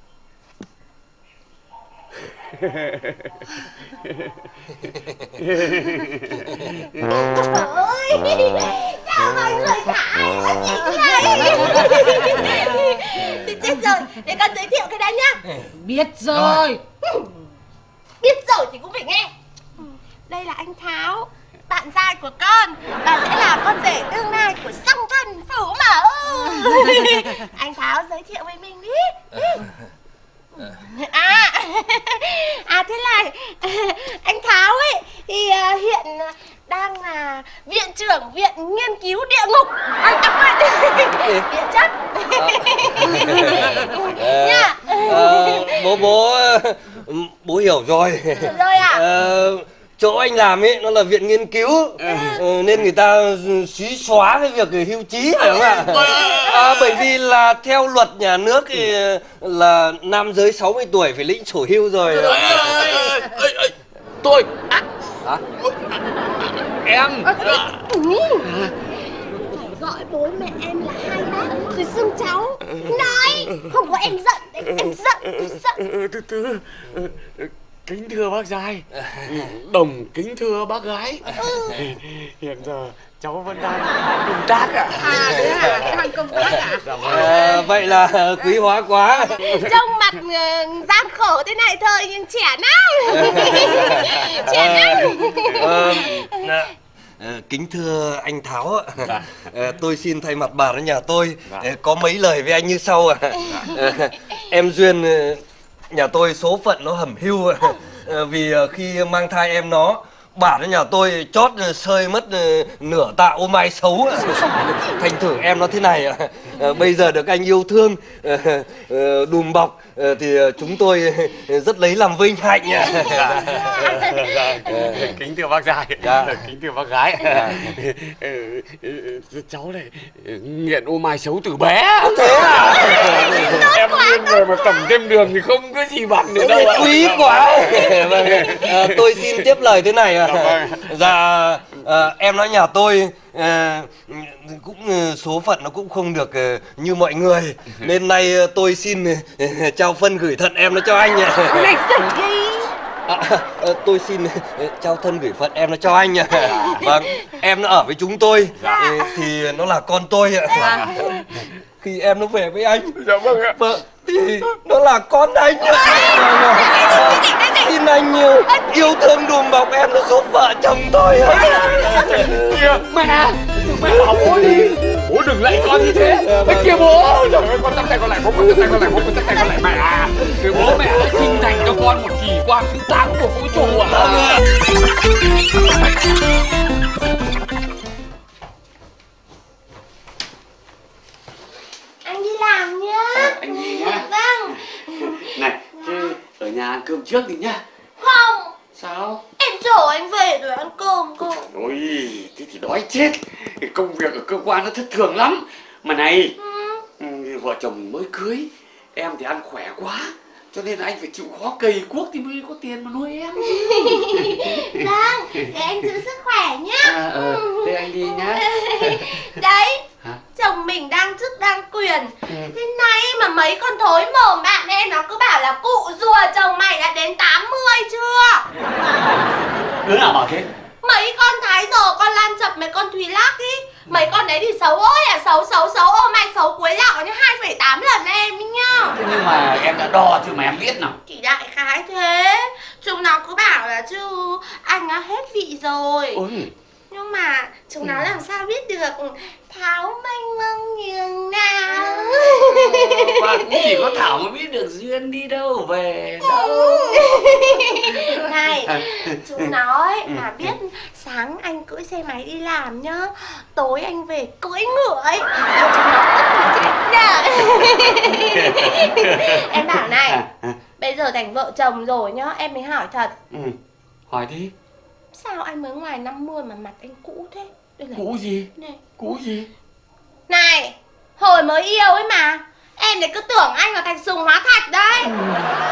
Trời ơi, sao mọi người thả anh này? Thì chết rồi, để con giới thiệu cái đã nhá. Biết rồi. Biết rồi thì cũng phải nghe. Đây là anh Tháo, bạn trai của con, và sẽ là con rể tương lai của song thân phủ mẫu. Anh Tháo giới thiệu với mình đi. À, à thế là anh Tháo ấy thì uh, hiện đang là viện trưởng viện nghiên cứu địa ngục. Anh à, quên, địa chất. Nha. Bố bố bố hiểu rồi. Hiểu rồi ạ. À? Chỗ anh làm ấy nó là viện nghiên cứu, ừ, nên người ta xí xóa cái việc hưu trí phải không ạ? À, bởi vì là theo luật nhà nước thì là nam giới sáu mươi tuổi phải lĩnh sổ hưu rồi. Tôi à, à, em à, gọi bố mẹ em là hai bác rồi xưng cháu. Nói không có em giận, em giận, em giận. Từ từ, kính thưa bác trai, đồng kính thưa bác gái. Hiện giờ cháu vẫn đang công tác ạ. À thế à, đang công tác ạ. À, vậy là quý hóa quá. Trông mặt uh, gian khổ thế này thôi nhưng trẻ lắm. Trẻ lắm. À, à, à, kính thưa anh Tháo ạ. Dạ. À, tôi xin thay mặt bà ở nhà tôi dạ. có mấy lời với anh như sau ạ. À, em Duyên nhà tôi số phận nó hẩm hiu ạ. À, vì khi mang thai em nó, bản ở nhà tôi chót sơi mất nửa tạ ô mai xấu. Thành thử em nó thế này ạ. À, bây giờ được anh yêu thương đùm bọc thì chúng tôi rất lấy làm vinh hạnh. Dạ, dạ, kính thưa bác trai, dạ. Kính thưa bác gái, dạ. Cháu này nghiện ô mai xấu từ bé. Thế à? Em Duyên rồi mà tẩm thêm đường thì không có gì bằng nữa đâu. Quý quá. Vâng, à, tôi xin tiếp lời thế này. Dạ, dạ à, em nói nhà tôi à, cũng số phận nó cũng không được như mọi người, nên nay tôi xin trao phân gửi thận em nó cho anh. Này giận đi. À, à, tôi xin trao thân gửi phận em nó cho anh. Vâng, em nó ở với chúng tôi thì nó là con tôi ạ. Khi em nó về với anh, dạ vâng ạ, thì nó là con anh. Cái gì, cái gì? Xin anh yêu, yêu thương đùm bọc em là giúp vợ chồng tôi. Kìa, mẹ, mẹ bảo bố đi. Bố đừng lạy con như thế. Ê, kìa bố. Trời ơi, con tắt tay con lại, bố con tắt tay con lại, bố con tắt tay con lại. Mẹ à, kìa bố, mẹ đã sinh thành cho con một kỳ quan thứ tám của vũ trụ à. Anh đi làm nhá. À, anh đi nhá. Vâng. Này, chứ ở nhà ăn cơm trước đi nhá. Không. Sao? Em chở anh về rồi ăn cơm cơ. Ôi, thế thì đói chết. Cái công việc ở cơ quan nó thất thường lắm. Mà này, ừ. vợ chồng mới cưới, em thì ăn khỏe quá, cho nên là anh phải chịu khó cày cuốc thì mới có tiền mà nuôi em. Vâng, để anh giữ sức khỏe nhá. À, ờ, thế anh đi nhá. Đấy, hả? Chồng mình đang chức đang quyền. Ừ. Thế nay mà mấy con thối mồm bạn em nó cứ bảo là cụ rùa chồng mày đã đến tám mươi chưa. Đứa nào bảo thế? Mấy con Thái Rồ, con Lan Chập, mấy con Thúy Lắc ý. Mấy con đấy thì xấu ôi là xấu, xấu, xấu. Ô mày xấu cuối lọ như hai phẩy tám lần em ý nhá. Thế nhưng mà em đã đo chứ mà em biết nào. Thì đại khái thế. Chúng nó cứ bảo là chứ anh đã hết vị rồi. Ôi. Nhưng mà chúng nó làm sao biết được Thảo mênh mông nhường nào. Và cũng chỉ có Thảo mới biết được duyên đi đâu về đâu. Này, chúng nó ấy mà biết sáng anh cưỡi xe máy đi làm nhá, tối anh về cưỡi ngựa ấy, chúng nó tất chết nhá. Em bảo này, bây giờ thành vợ chồng rồi nhá, em mới hỏi thật. Ừ, hỏi đi. Sao anh mới ngoài năm mươi mà mặt anh cũ thế? Đây là... Cũ gì? Này. Cũ gì? Này, hồi mới yêu ấy mà, em đấy cứ tưởng anh là thành sùng hóa thạch đấy. Ừ.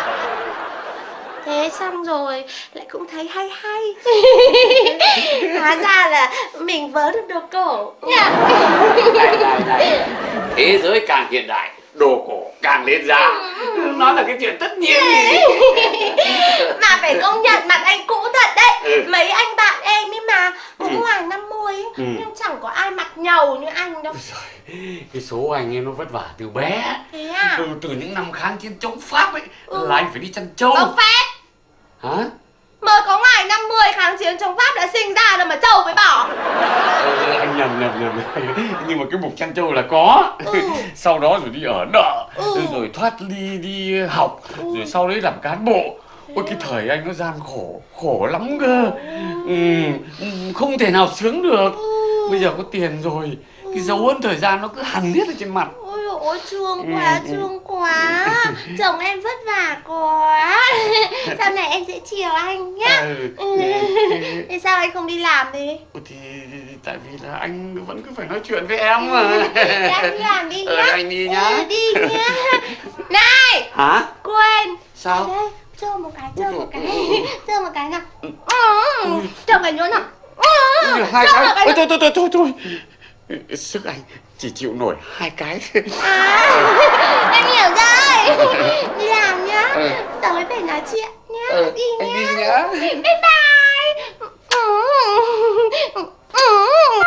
Thế xong rồi lại cũng thấy hay hay. Hóa ra là mình vớ được đồ cổ nha. Này, này, này. Thế giới càng hiện đại, đồ cổ càng lên giá. Nó là cái chuyện tất nhiên. Mà phải công nhận mặt anh cũ thật đấy. Ừ. Mấy anh bạn em ấy mà cũng ừ. ngoài năm mươi ấy, ừ. nhưng chẳng có ai mặt nhầu như anh đâu. Cái số anh ấy nó vất vả từ bé. Thế à? Từ, từ những năm kháng chiến chống Pháp ấy, ừ. là anh phải đi chăn trâu. Bốc phét. Hả? Mới có ngoài năm mươi kháng chiến chống Pháp đã sinh ra rồi mà trâu mới bỏ. Ừ, anh nhầm nhầm nhầm. Nhưng mà cái mục chăn trâu là có. Ừ. Sau đó rồi đi ở nợ, ừ. rồi thoát ly đi học, ừ. rồi sau đấy làm cán bộ. Ôi cái thời anh nó gian khổ, khổ lắm cơ. Ừ, không thể nào sướng được. Ừ. Bây giờ có tiền rồi, cái dấu ấn thời gian nó cứ hằn hết ở trên mặt. Ôi ôi thương quá, ừ. thương quá. Chồng em vất vả quá. Sau này em sẽ chiều anh nhá. Ừ. Ừ. Thế sao anh không đi làm đi? Thì, thì tại vì là anh vẫn cứ phải nói chuyện với em mà. Thế anh đi làm đi nhá. Ừ, anh đi nhá. Ừ, đi nhá. Này. Hả? Quên. Sao? Đây, chơi một cái, chơi một cái. Chơi một cái nào. Ừ. Chơi cái nhún nào. Ừ. Hai cái. Ôi, thôi thôi thôi thôi thôi. Sức anh chỉ chịu nổi hai cái thôi. À, em hiểu rồi. Đi làm nhá. Ừ. Tối về nói chuyện nhá. Ừ, đi nhá. Anh đi nhá. Bye bye. Ừ. Ừ.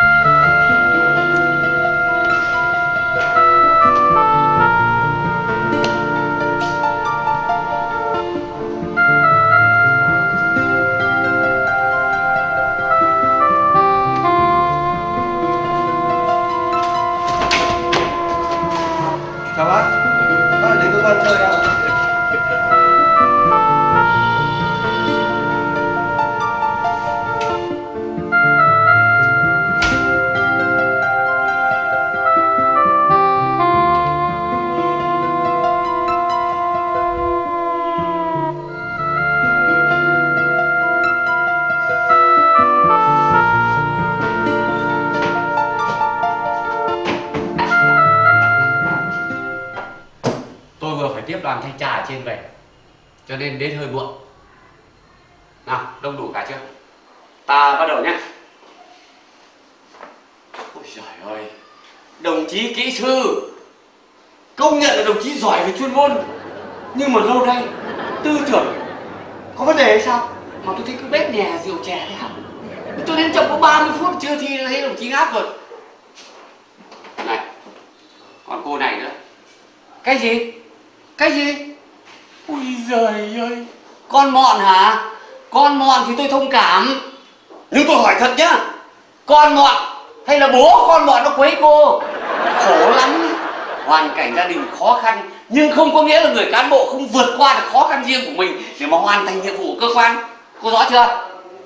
Chào bác, bác đến cơ quan chơi à? tiếp đoàn thanh tra ở trên về, cho nên đến hơi muộn. Nào, đông đủ cả chưa? Ta bắt đầu nhé. Ôi trời ơi, đồng chí kỹ sư công nhận là đồng chí giỏi về chuyên môn, nhưng mà lâu nay tư tưởng có vấn đề hay sao mà tôi thấy cứ bếp nhè rượu chè thế hả? Tôi đến chậm có ba mươi phút chưa thi thấy đồng chí ngáp rồi. Này, còn cô này nữa. Cái gì? Cái gì? Ôi giời ơi, Con mọn hả? Con mọn thì tôi thông cảm. Nhưng tôi hỏi thật nhá, con mọn hay là bố con mọn nó quấy cô? Khổ lắm. Hoàn cảnh gia đình khó khăn, nhưng không có nghĩa là người cán bộ không vượt qua được khó khăn riêng của mình để mà hoàn thành nhiệm vụ của cơ quan. Cô rõ chưa?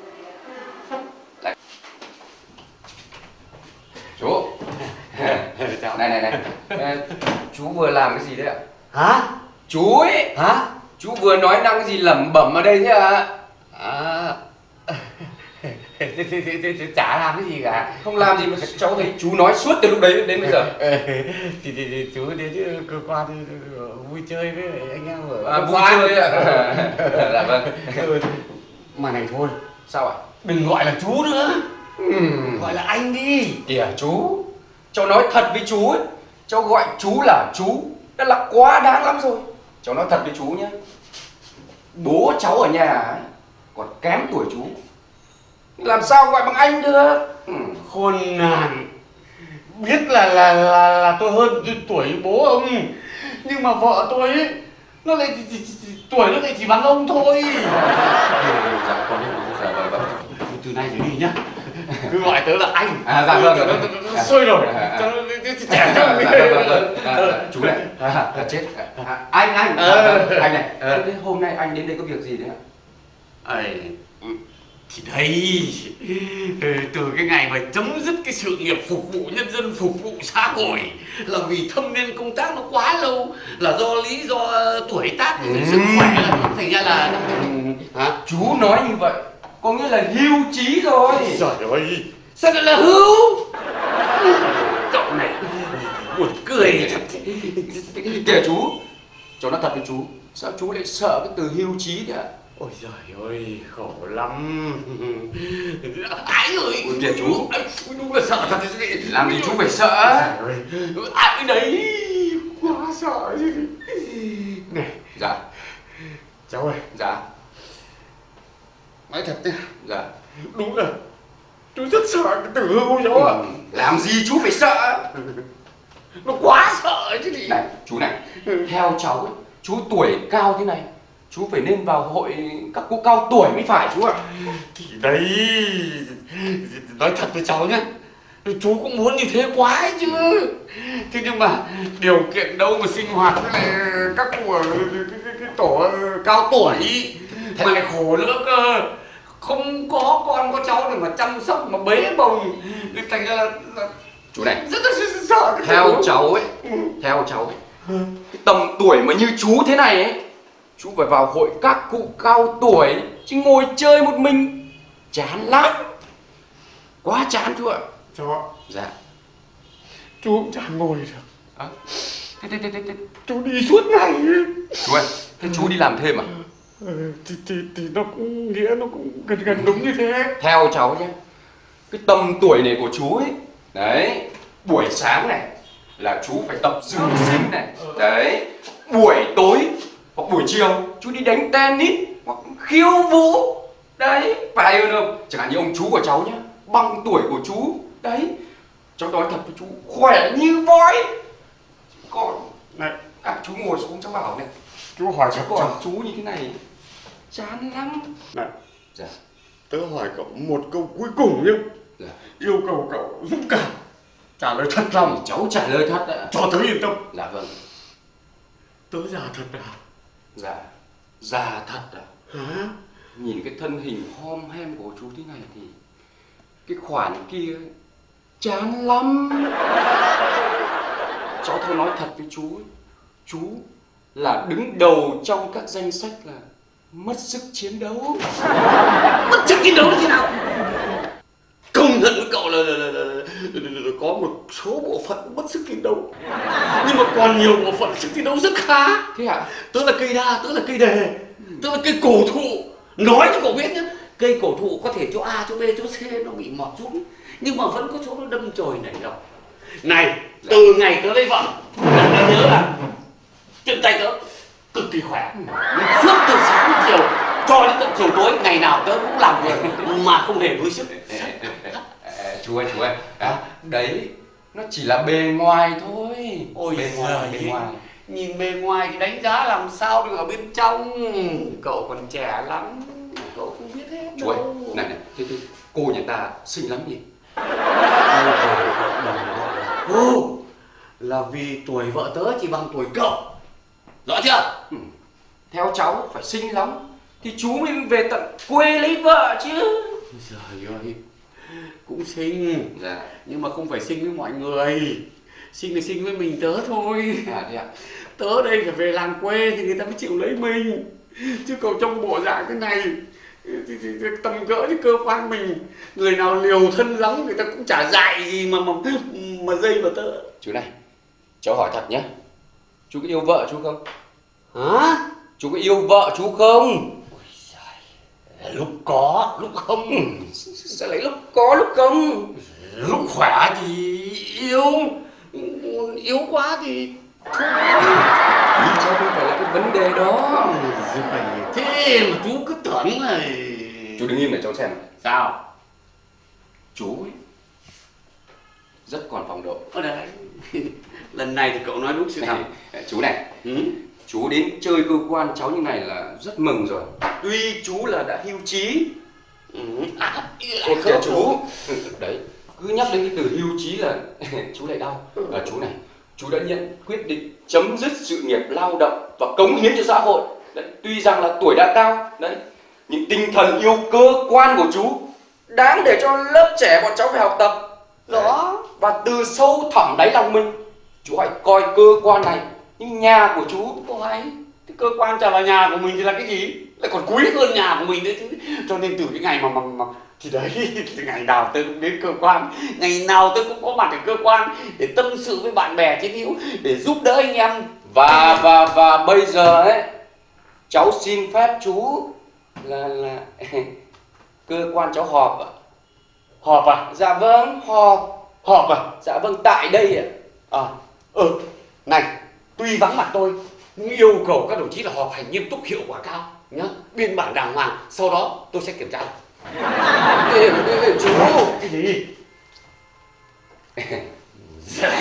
Chú. Này này này. Ê, chú vừa làm cái gì đấy ạ? Hả? Chú ấy. Hả? Chú vừa nói năng cái gì lẩm bẩm ở đây thế ạ? À? Chả làm cái gì cả. Không làm gì mà cháu thấy chú nói suốt từ lúc đấy đến bây giờ. thì, thì, thì chú đến cơ quan vui chơi với anh em ở À, vui chơi ạ. Dạ vâng. Mà này thôi, Sao ạ? đừng gọi là chú nữa. Ừm. Gọi là anh đi. Kìa chú, cháu nói thật với chú ấy, cháu gọi chú là chú đã là quá đáng lắm rồi. Cháu nói thật với chú nhé, bố cháu ở nhà ấy, còn kém tuổi chú, làm sao gọi bằng anh được. Ừ. Khôn nạn. Biết là là là, là tôi hơn tuổi bố ông, nhưng mà vợ tôi ấy, nó lại chỉ, chỉ, chỉ, tuổi nó lại chỉ bằng ông thôi. Dạ, con dạ, vâng, vâng. Từ nay trở đi nhá, cứ gọi tớ là anh. À, dạ vâng, nó, vâng. nó, nó, nó sôi nổi, cho nó trẻ trông. Dạ, vâng, vâng. À, à, chú này, à, à, chết. À, anh, anh, à, vâng, anh này, à, thế hôm nay anh đến đây có việc gì đấy ạ? Ây, thì đây, từ cái ngày mà chấm dứt cái sự nghiệp phục vụ nhân dân, phục vụ xã hội là vì thâm niên công tác nó quá lâu, là do lý do tuổi tác, ừ. sức khỏe, thành ra là hả? Chú nói như vậy có nghĩa là hưu trí rồi. Trời ơi, sao lại là hưu? Cậu này buồn cười thật. Kìa chú, cháu nói thật với chú, sao chú lại sợ cái từ hưu trí đấy ạ? Ôi giời ơi, khổ lắm. Ái ơi, ôi kìa chú, đúng là sợ thật. Làm gì chú phải sợ? Ái đấy, quá sợ chứ. Này, dạ. cháu ơi. Dạ. Nói thật nhá. Dạ. Đúng là chú rất sợ cái từ hưu cháu ạ. Ừ. Làm gì chú phải sợ? Nó quá sợ chứ gì. Này, chú này, theo cháu ấy, chú tuổi cao thế này, chú phải nên vào hội các cô cao tuổi mới phải chú ạ. Thì đấy, nói thật với cháu nhá, chú cũng muốn như thế quá ấy chứ. Thế nhưng mà điều kiện đâu mà sinh hoạt với lại các cụ ở cái, cái, cái tổ cao tuổi mà lại khổ nữa cơ. Không có con có cháu để mà chăm sóc mà bế bồng, thành ra là, là chú này, rất là sợ cái theo điều. cháu ấy, theo cháu ấy, cái tầm tuổi mà như chú thế này ấy, chú phải vào hội các cụ cao tuổi, chứ ngồi chơi một mình chán lắm, quá chán chú ạ. Cháu ạ. Dạ. Chú cũng chẳng ngồi được. À, thế, thế, thế, thế, thế. Chú đi suốt ngày. Chú ơi, thế chú đi làm thêm à? Ừ, thì, thì, thì nó cũng nghĩa nó cũng gần gần đúng như thế. Theo cháu nhé, cái tầm tuổi này của chú ấy, đấy, buổi sáng này là chú phải tập dưỡng sinh này, đấy, buổi tối hoặc buổi chiều chú đi đánh tennis hoặc khiêu vũ, đấy, phải hơn không? Chẳng hạn như ông chú của cháu nhá, bằng tuổi của chú, đấy, cháu nói thật với chú, khỏe như voi. Còn này, à, chú ngồi xuống cháu bảo này, chú hỏi cháu cháu còn còn chú như thế này chán lắm. này. Dạ. Tớ hỏi cậu một câu cuối cùng nhé. Dạ. Yêu cầu cậu dũng cảm trả lời thật lòng. Cháu trả lời thật ạ. Cho tớ yên tâm. Dạ vâng. Tớ già thật à? Dạ. Già thật à? Hả? Nhìn cái thân hình hom hem của chú thế này thì cái khoản kia chán lắm. Cháu thôi nói thật với chú ấy, chú là đứng đầu trong các danh sách là mất sức chiến đấu. Mất sức chiến đấu thế nào? Công nhận với cậu là, là, là, là, là, là, là có một số bộ phận mất sức chiến đấu, nhưng mà còn nhiều bộ phận sức chiến đấu rất khá. Thế hả? Tớ là cây đa, tớ là cây đề, tớ là cây cổ thụ. Nói cho cậu biết nhá, cây cổ thụ có thể chỗ A, chỗ B, chỗ C nó bị mọt rút, nhưng mà vẫn có chỗ nó đâm chồi nảy lộc. Này, từ ngày tớ lấy vợ, tớ nhớ là chân tay tớ cực kỳ khỏe, suốt từ sáng chiều cho đến tận chiều tối, ngày nào tớ cũng làm việc mà không hề đuối sức. Chú ơi, chú ơi, à, đấy nó chỉ là bề ngoài thôi. Ôi bề ngoài, giời, bề ngoài. Nhìn bề ngoài thì đánh giá làm sao được ở bên trong. Cậu còn trẻ lắm, cậu không biết hết Chú ơi, đâu. này này, thế, thế cô nhà ta xinh lắm nhỉ? Cô là vì tuổi vợ tớ chỉ bằng tuổi cậu, rõ chưa? Ừ. Theo cháu phải xinh lắm thì chú mới về tận quê lấy vợ chứ. Trời ơi, cũng xinh, Dạ. nhưng mà không phải xinh với mọi người. Xinh là xinh với mình tớ thôi. À thế ạ. Tớ đây phải về làng quê thì người ta mới chịu lấy mình. Chứ cậu trong bộ dạng thế này thì, thì, thì tầm cỡ như cơ quan mình, người nào liều thân lắm người ta cũng chả dại gì mà mà, mà dây vào tớ. Chú này, cháu hỏi thật nhé, chú có yêu vợ chú không? Hả? Chú có yêu vợ chú không? Lúc có, lúc không. Sao lại lúc có lúc không? Lúc khỏe thì yêu, yếu quá thì Ý cháu không phải là cái vấn đề đó. rồi. Thế mà chú cứ tưởng là... Chú đứng im để cháu xem. Sao? Chú ấy rất còn phong độ. Ở đây. Lần này thì cậu nói đúng sự thật. Chú này, Ừ? chú đến chơi cơ quan cháu như này là rất mừng rồi. Tuy chú là đã hưu chí. Ừ. À, Ôi kìa chú. Đấy, cứ nhắc đến cái từ hưu chí là chú lại đau. À, chú này, chú đã nhận quyết định chấm dứt sự nghiệp lao động và cống hiến cho xã hội. Đấy, tuy rằng là tuổi đã cao, đấy, nhưng tinh thần yêu cơ quan của chú đáng để cho lớp trẻ bọn cháu phải học tập. Đó. Và từ sâu thẳm đáy lòng mình, chú hãy coi cơ quan này như nhà của chú. Có hay. Cái cơ quan chả là nhà của mình thì là cái gì? Lại còn quý hơn nhà của mình đấy chứ. Cho nên từ cái ngày mà mà, mà thì đấy, từ ngày nào tôi cũng đến cơ quan, ngày nào tôi cũng có mặt ở cơ quan để tâm sự với bạn bè chiến hữu, để giúp đỡ anh em. Và và và bây giờ ấy, cháu xin phép chú là là cơ quan cháu họp ạ. Họp à? Dạ vâng, họp. Họp à? Dạ vâng, tại đây ạ. À, ừ, này, tuy vắng mặt tôi, nhưng yêu cầu các đồng chí là họp hành nghiêm túc, hiệu quả cao nhá, biên bản đàng hoàng, sau đó tôi sẽ kiểm tra. Ê, ê, ê, chú. Cái gì? Dậy.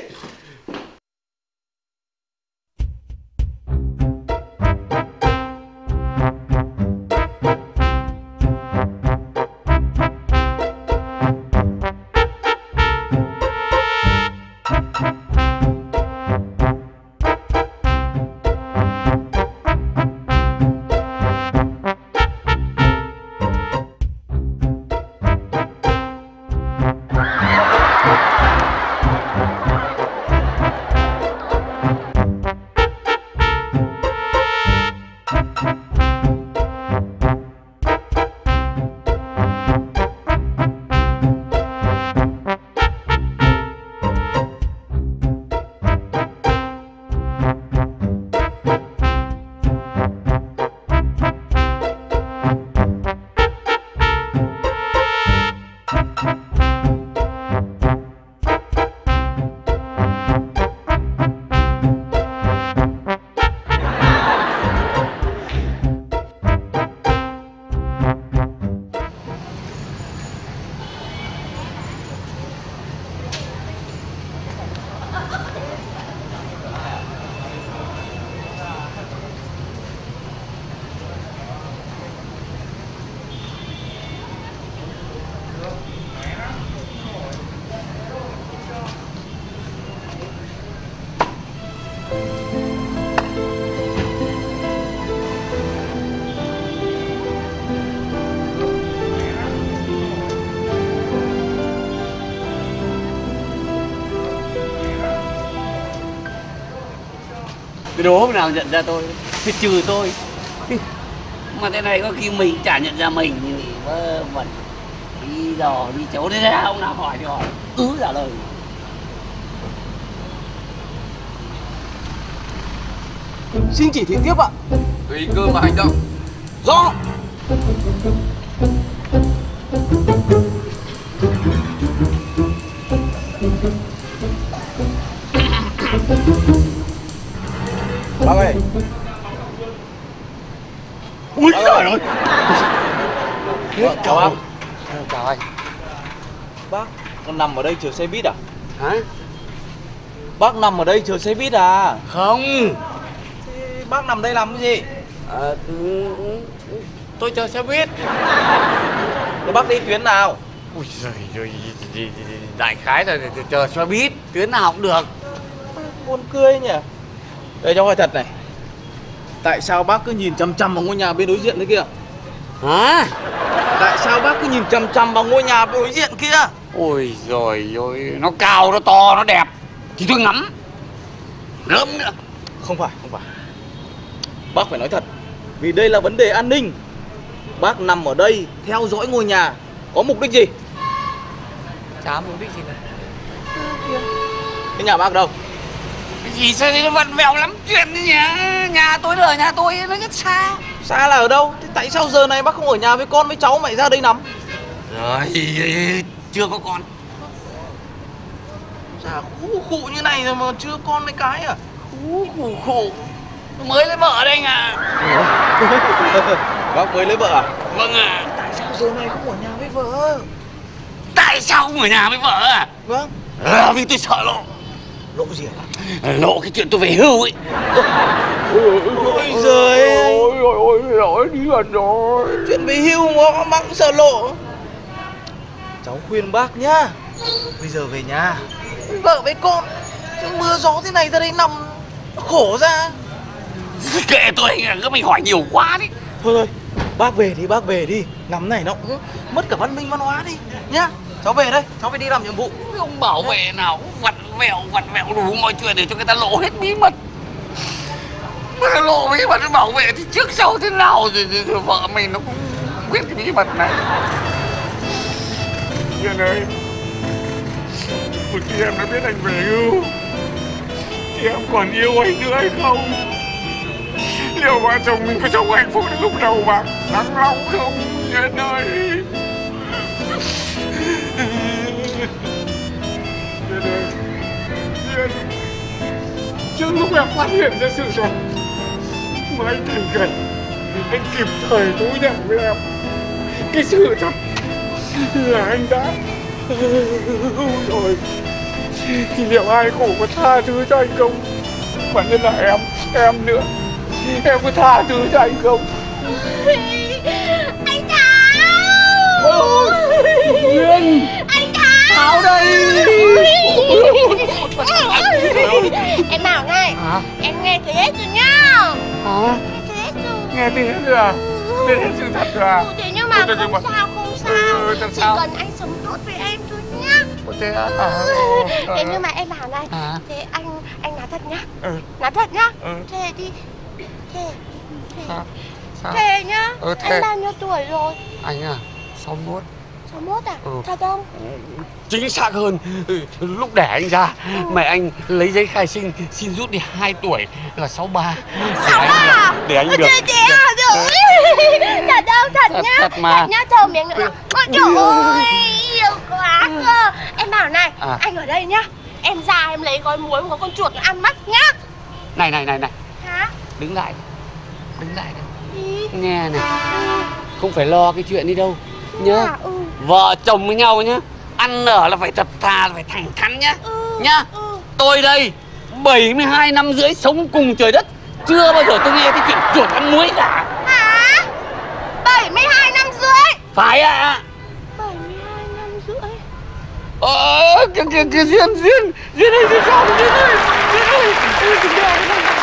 Cái đố hôm nào nhận ra tôi thì trừ tôi. Mà thế này có khi mình chả nhận ra mình thì vơ vẩn. Đi dò đi chấu thế ra, ông nào hỏi thì hỏi cứ trả lời. Xin chỉ thị tiếp ạ. Tùy cơ mà hành động. Rõ. Bác ơi. Ui trời ơi. Chào bác. Chào anh. Bác, con nằm ở đây chờ xe buýt à? Hả? Bác nằm ở đây chờ xe buýt à? Không. Thế bác nằm đây làm cái gì? À, tôi chờ xe buýt. Thế bác đi tuyến nào? Ui giời ơi, đại khái là chờ xe buýt, tuyến nào cũng được. Buồn cười nhỉ. Đây cháu hỏi thật này, tại sao bác cứ nhìn chằm chằm vào ngôi nhà bên đối diện thế kia? Hả? Tại sao bác cứ nhìn chằm chằm vào ngôi nhà bên đối diện kia? Ôi giời ơi, nó cao, nó to, nó đẹp thì tôi ngắm. Gớm nữa. Không phải, không phải. Bác phải nói thật, vì đây là vấn đề an ninh. Bác nằm ở đây theo dõi ngôi nhà có mục đích gì? Chả mục đích gì cả. Cái nhà bác đâu? Cái gì sao nó vặn vẹo lắm chuyện đấy nhỉ? Nhà tôi ở nhà tôi nó rất xa. Xa là ở đâu? Thế tại sao giờ này bác không ở nhà với con với cháu mà lại ra đây nằm? Rồi, chưa có con. Dạ khủ khủ như này rồi mà chưa con với cái à? Khủ khủ khủ. Mới lấy vợ đây anh à. Bác mới lấy vợ à? Vâng ạ. À. Tại sao giờ này không ở nhà với vợ? Tại sao không ở nhà với vợ à? Vâng. À, vì tôi sợ lộ. Lộ gì hả? Lộ cái chuyện tôi về hưu ấy. Ôi giời ơi. Ôi ôi ôi ôi đi gần rồi. Chuyện về hưu mà bác cũng sợ lộ. Cháu khuyên bác nhá, bây giờ về nhà vợ với con, chứ mưa gió thế này ra đây nằm khổ ra. Kệ tôi anh ạ, các mình hỏi nhiều quá đấy. Thôi thôi, bác về đi, bác về đi. Nằm này nó cũng mất cả văn minh văn hóa đi nhá. Cháu về đây, cháu phải đi làm nhiệm vụ. Ông bảo vệ nào cũng vặn vẹo, vặn vẹo đủ mọi chuyện để cho người ta lộ hết bí mật. Mà lộ bí mật bảo vệ thì trước sau thế nào rồi, rồi, rồi vợ mình nó cũng biết cái bí mật này. Duyên ơi, một khi em đã biết anh về hưu thì em còn yêu anh nữa hay không? Liệu vợ chồng mình có sống hạnh phúc đến lúc đầu bạc nắng nóng không Duyên ơi? Duyên ơi, Duyên, trước lúc em phát hiện ra sự thật mà anh thành gần, anh kịp thời thú nhận với em cái sự thật là anh đã rồi, thì liệu ai khổ có tha thứ cho anh không? Mà nhất là em, em nữa, em có tha thứ cho anh không? Anh Thảo! Duyên! Anh Thảo! Thảo đây! Em bảo này, hả? Em nghe thấy hết rồi nhá. Hả? Nghe thấy hết rồi. Nghe thấy hết rồi à? Nghe hết sự thật rồi à? Ừ, thế nhưng mà Ôi, không mà... sao, không sao. Ừ, Chỉ sao? cần anh sống tốt với em thôi nhá. Ôi, thế à? À, Thế nhưng mà em bảo này, à? thế anh anh nói thật nhá. Ừ. Nói thật nhá. Ừ. Thế đi. Thế. Thế. Sao? Sao? Thế nhá. Ừ, thế. Anh bao nhiêu tuổi rồi? Anh à, sáu mốt. sáu mốt à? Ừ. Thật không? Chính xác hơn, lúc đẻ anh ra, mẹ anh lấy giấy khai sinh, xin rút đi hai tuổi là sáu ba. sáu ba? Để anh được. Thế thế à? Rồi. Thật đâu, thật, thật nhá. Thật mà. Thật nhá, thơm miếng nữa. Ôi trời ơi, yêu quá cơ. Em bảo này, à. anh ở đây nhá. Em ra em lấy gói muối có con chuột nó ăn mất nhá. Này này này này. Hả? Đứng lại. Đứng lại đây. Đi. Nghe này. Không phải lo cái chuyện đi đâu. Nhá. À, ừ. Vợ chồng với nhau nhá. Ăn ở là phải thật thà, là phải thẳng thắn nhá. Ừ. Nhá. Ừ. Tôi đây bảy mươi hai năm rưỡi sống cùng trời đất, chưa bao giờ tôi nghe cái chuyện chuột ăn muối cả. Hả? bảy mươi hai năm rưỡi? Phải ạ. À. bảy mươi hai năm rưỡi. Ờ, kìa kìa kìa Duyên, Duyên, Duyên ơi, Duyên sao, Duyên ơi, Duyên ơi, Duyên ơi.